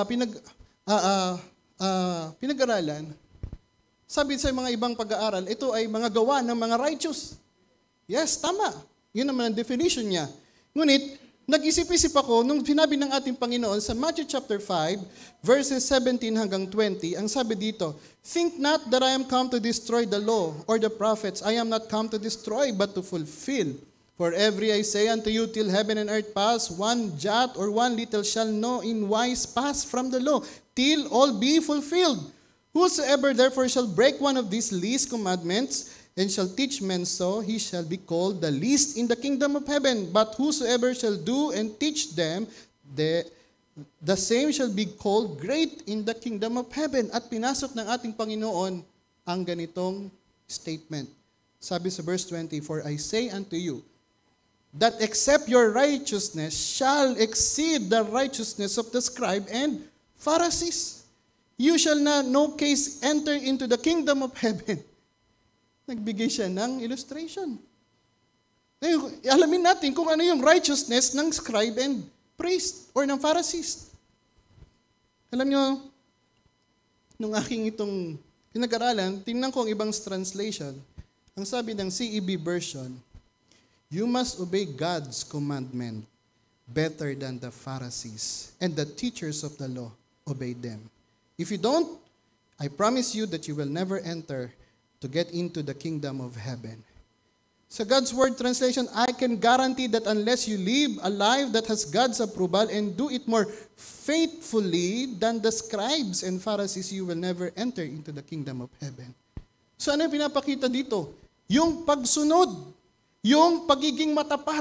pinag-aralan, sabi sa mga ibang pag-aaral, ito ay mga gawa ng mga righteous. Yes, tama. Yun naman ang definition niya. Ngunit, nag-isip-isip ako nung sinabi ng ating Panginoon sa Matthew chapter 5, verses 17 hanggang 20, ang sabi dito, think not that I am come to destroy the law or the prophets. I am not come to destroy, but to fulfill. For every I say unto you, till heaven and earth pass, one jot or one little shall no in wise pass from the law, till all be fulfilled. Whosoever therefore shall break one of these least commandments, and shall teach men so, he shall be called the least in the kingdom of heaven. But whosoever shall do and teach them, the same shall be called great in the kingdom of heaven. At pinasok ng ating Panginoon ang ganitong statement. Sabi sa verse 20, "For I say unto you, that except your righteousness shall exceed the righteousness of the scribe and Pharisees, you shall not no case enter into the kingdom of heaven." Nagbigay siya ng illustration. Alamin natin kung ano yung righteousness ng scribe and priest or ng Pharisees. Alam nyo, nung aking itong pinag-aralan, tingnan ko ang ibang translation. Ang sabi ng CEB version, "You must obey God's commandment better than the Pharisees, and the teachers of the law obey them. If you don't, I promise you that you will never enter to get into the kingdom of heaven." Sa God's Word translation, I can guarantee that unless you live a life that has God's approval and do it more faithfully than the scribes and Pharisees, you will never enter into the kingdom of heaven. So ano yung pinapakita dito? Yung pagsunod, yung pagiging matapat.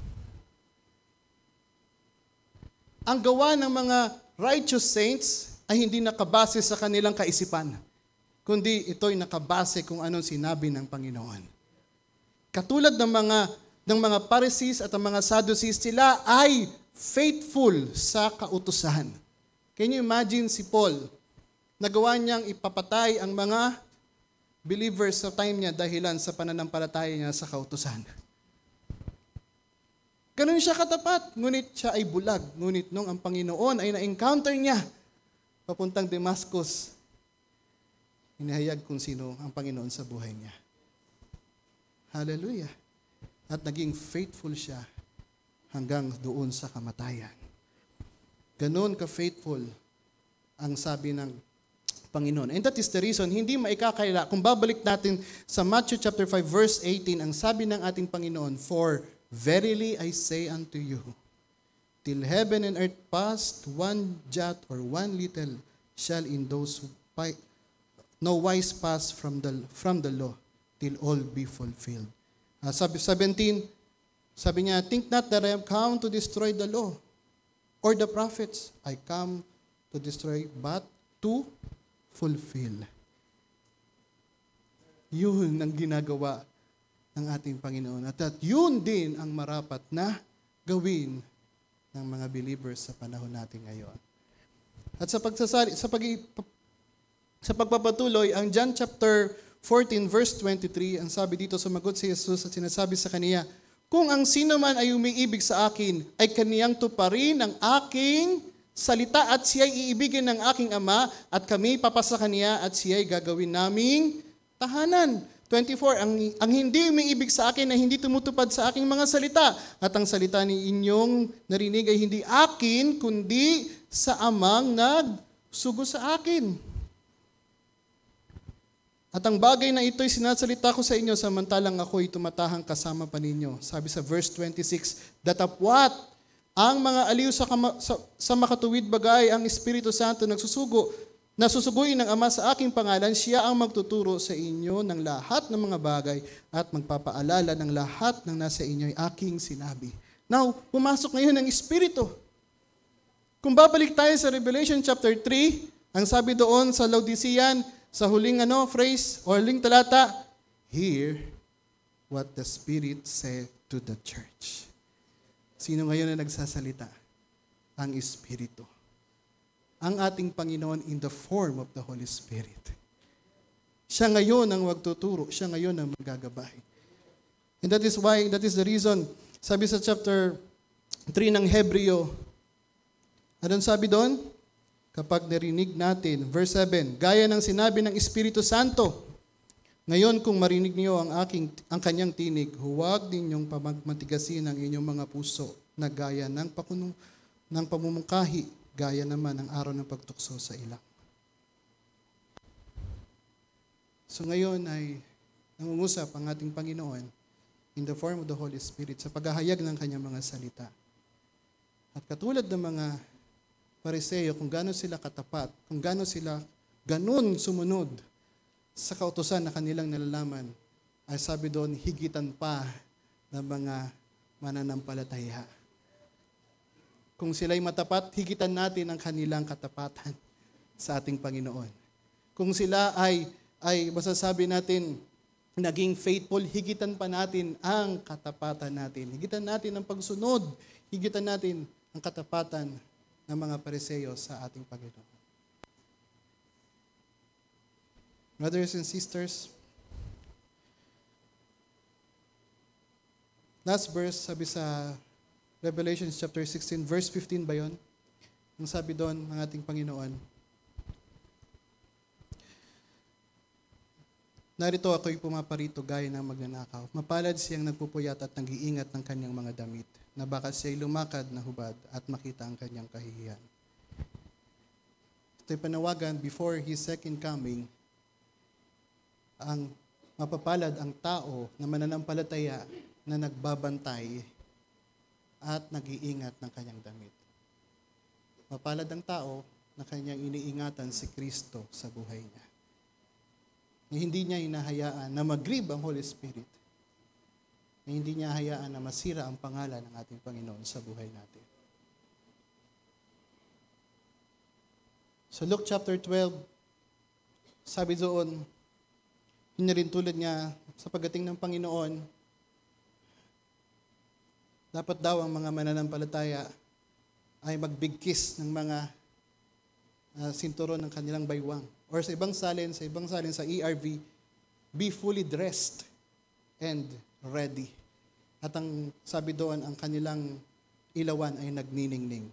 Ang gawa ng mga righteous saints ay hindi nakabase sa kanilang kaisipan, kundi ito'y nakabase kung anong sinabi ng Panginoon. Katulad ng mga Pharisees at ang mga Sadducees, sila ay faithful sa kautusan. Can you imagine si Paul, nagawa niyang ipapatay ang mga believers sa time niya dahilan sa pananampalataya niya sa kautusan. Ganun siya katapat, ngunit siya ay bulag. Ngunit nung ang Panginoon ay na-encounter niya, papuntang Damascus, inahayag kung sino ang Panginoon sa buhay niya. Hallelujah. At naging faithful siya hanggang doon sa kamatayan. Ganon ka-faithful ang sabi ng Panginoon. And that is the reason, hindi maikakaila. Kung babalik natin sa Matthew chapter 5 verse 18, ang sabi ng ating Panginoon, "For verily I say unto you, till heaven and earth pass, one jot or one little shall in those who no wise pass from the law, till all be fulfilled." Sabi 17, sabi niya, "Think not that I have come to destroy the law or the prophets. I come to destroy but to fulfill." Yun ang ginagawa ng ating Panginoon. At yun din ang marapat na gawin ng mga believers sa panahon natin ngayon. At sa pagpapatuloy, ang John chapter 14 verse 23, ang sabi dito, sumagot si Jesus at sinasabi sa kaniya, "Kung ang sino man ay umiibig sa akin, ay kaniyang tuparin ang aking salita at siya'y iibigin ng aking Ama at kami papasa kaniya at siya'y gagawin naming tahanan." 24, ang hindi umiibig sa akin ay hindi tumutupad sa aking mga salita, at ang salita ni inyong narinig ay hindi akin, kundi sa Amang nagsugo sa akin. At ang bagay na ito'y sinasalita ko sa inyo samantalang ako'y tumatahang kasama pa ninyo. Sabi sa verse 26, "Datapwat ang mga aliw sa makatuwid bagay, ang Espiritu Santo nasusuguin ng Ama sa aking pangalan, siya ang magtuturo sa inyo ng lahat ng mga bagay at magpapaalala ng lahat ng nasa inyo ay aking sinabi." Now, pumasok ngayon ang Espiritu. Kung babalik tayo sa Revelation chapter 3, ang sabi doon sa Laodicean, sa huling phrase or huling talata, "Hear what the Spirit said to the church." Sino ngayon na nagsasalita? Ang Espiritu. Ang ating Panginoon in the form of the Holy Spirit. Siya ngayon ang magtuturo, siya ngayon ang magagabay. And that is the reason, sabi sa chapter 3 ng Hebreo, anong sabi doon? Kapag narinig natin, verse 7, "Gaya ng sinabi ng Espiritu Santo, ngayon kung marinig niyo ang kanyang tinig, huwag ninyong pamatigasin ang inyong mga puso na gaya ng pamumungkahi, gaya naman ng araw ng pagtukso sa ilang." So ngayon ay nangungusap ang ating Panginoon in the form of the Holy Spirit sa paghahayag ng kanyang mga salita. At katulad ng mga Pariseo, kung gano'n sila katapat, kung gano'n sila ganun sumunod sa kautusan na kanilang nalalaman, ay sabi doon, higitan pa ng mga mananampalataya. Kung sila'y matapat, higitan natin ang kanilang katapatan sa ating Panginoon. Kung sila ay masasabi natin, naging faithful, higitan pa natin ang katapatan natin. Higitan natin ang pagsunod. Higitan natin ang katapatan ng mga Pariseo sa ating Panginoon. Brothers and sisters, last verse, sabi sa Revelation chapter 16, verse 15 ba yun? Ang sabi doon ng ating Panginoon, narito ako'y pumaparito gaya ng magnanakaw. Mapalad siyang nagpupuyat at nag-iingat ng kanyang mga damit, na baka siya'y lumakad na hubad at makita ang kanyang kahihiyan. Ito'y panawagan before His second coming, ang mapapalad ang tao na mananampalataya na nagbabantay at nag-iingat ng kanyang damit. Mapalad ang tao na kanyang iniingatan si Kristo sa buhay niya. Na hindi niya hinahayaan na mag-grieve ang Holy Spirit. Na hindi niya hayaan na masira ang pangalan ng ating Panginoon sa buhay natin. Sa Luke chapter 12, sabi doon, rin tulad niya sa pagdating ng Panginoon, dapat daw ang mga mananampalataya ay magbigkis ng mga sinturon ng kanilang baywang. Or sa ibang salin sa ERV, be fully dressed and ready. At ang sabi doon, ang kanilang ilawan ay nagniningning.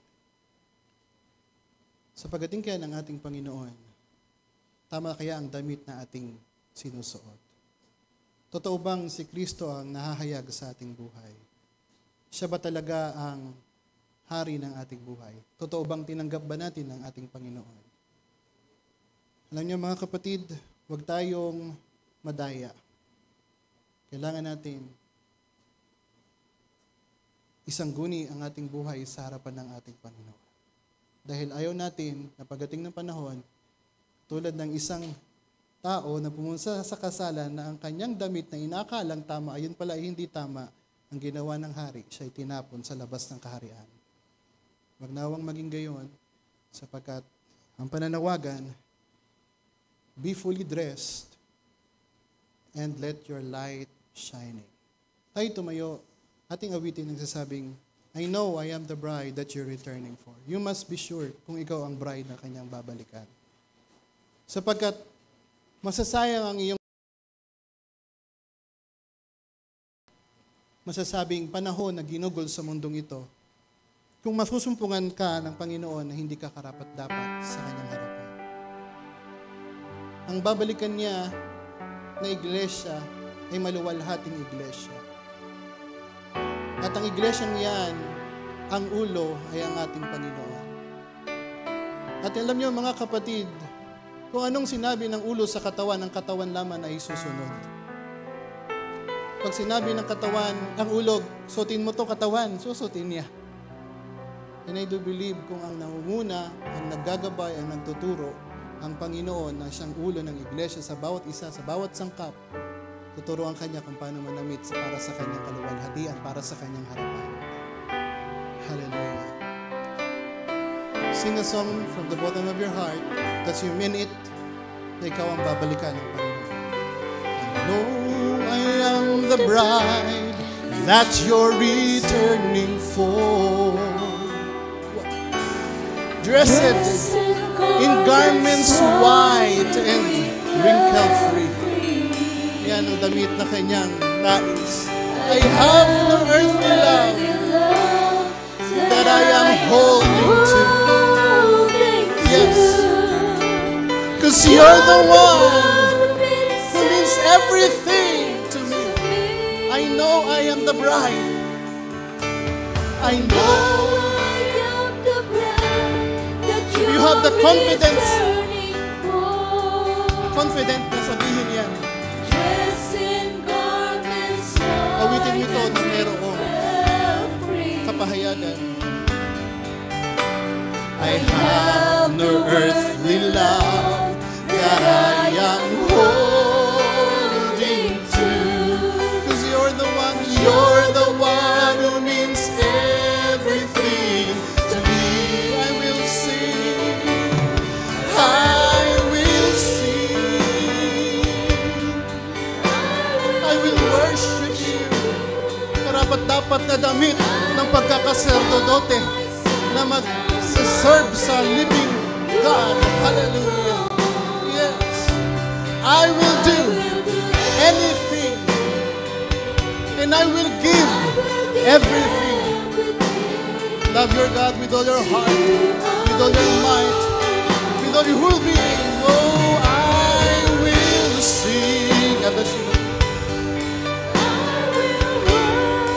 Sa pagdating kaya ng ating Panginoon, tama kaya ang damit na ating sinusuot? Totoo bang si Kristo ang nahahayag sa ating buhay? Siya ba talaga ang hari ng ating buhay? Totoo bang tinanggap ba natin ang ating Panginoon? Alam niyo mga kapatid, huwag tayong madaya. Kailangan natin isangguni ang ating buhay sa harapan ng ating Panginoon. Dahil ayaw natin na pagdating ng panahon, tulad ng isang tao na pumunta sa kasalan na ang kanyang damit na inakalang tama, ayun pala ay hindi tama, ang ginawa ng hari, siya ay tinapon sa labas ng kaharian. Wag nawang maging gayon, sapagkat ang pananawagan, be fully dressed and let your light shining. Tayo tumayo, ating awitin nagsasabing, I know I am the bride that you're returning for. You must be sure kung ikaw ang bride na kanyang babalikan. Sapagkat masasayang ang iyong masasabing panahon na ginugol sa mundong ito kung masusumpungan ka ng Panginoon na hindi ka karapat-dapat sa kanyang harapan. Ang babalikan niya na iglesia ay maluwalhating iglesia. At ang iglesyang yan, ang ulo ay ang ating Panginoon. At alam niyo mga kapatid, kung anong sinabi ng ulo sa katawan, ang katawan lamang ay susunod. Pag sinabi ng katawan, ang ulog, suotin mo to katawan, susutin niya. And I do believe kung ang nangunguna, ang naggagabay, ang nagtuturo, ang Panginoon na siyang ulo ng iglesia sa bawat isa, sa bawat sangkap, tuturuan kanya kung paano manamit para sa kanyang kaluwalhatian, para sa kanyang harapan. Hallelujah. Sing a song from the bottom of your heart that you mean it na ikaw ang babalikan ng Panginoon. I know I am the bride that you're returning for. Dressed in garments white and wrinkle-free. Yan ang damit na kanyang nais. I have no earthly love that I am holding to. Yes, because you're the one who means everything to me. I know I am the bride. I know. You have the confidence. Confident na sabihin yan. Awitin mo ito na merong kapahayagan. I have no earthly love that I am holding to. 'Cause you're the one who means everything to me. I will sing. I will sing. I marapat na damit ng pagkakaserdodote na mag-serve sa living God. Hallelujah. Yes. I will do anything and I will give everything. Love your God with all your heart, with all your might, with all your will be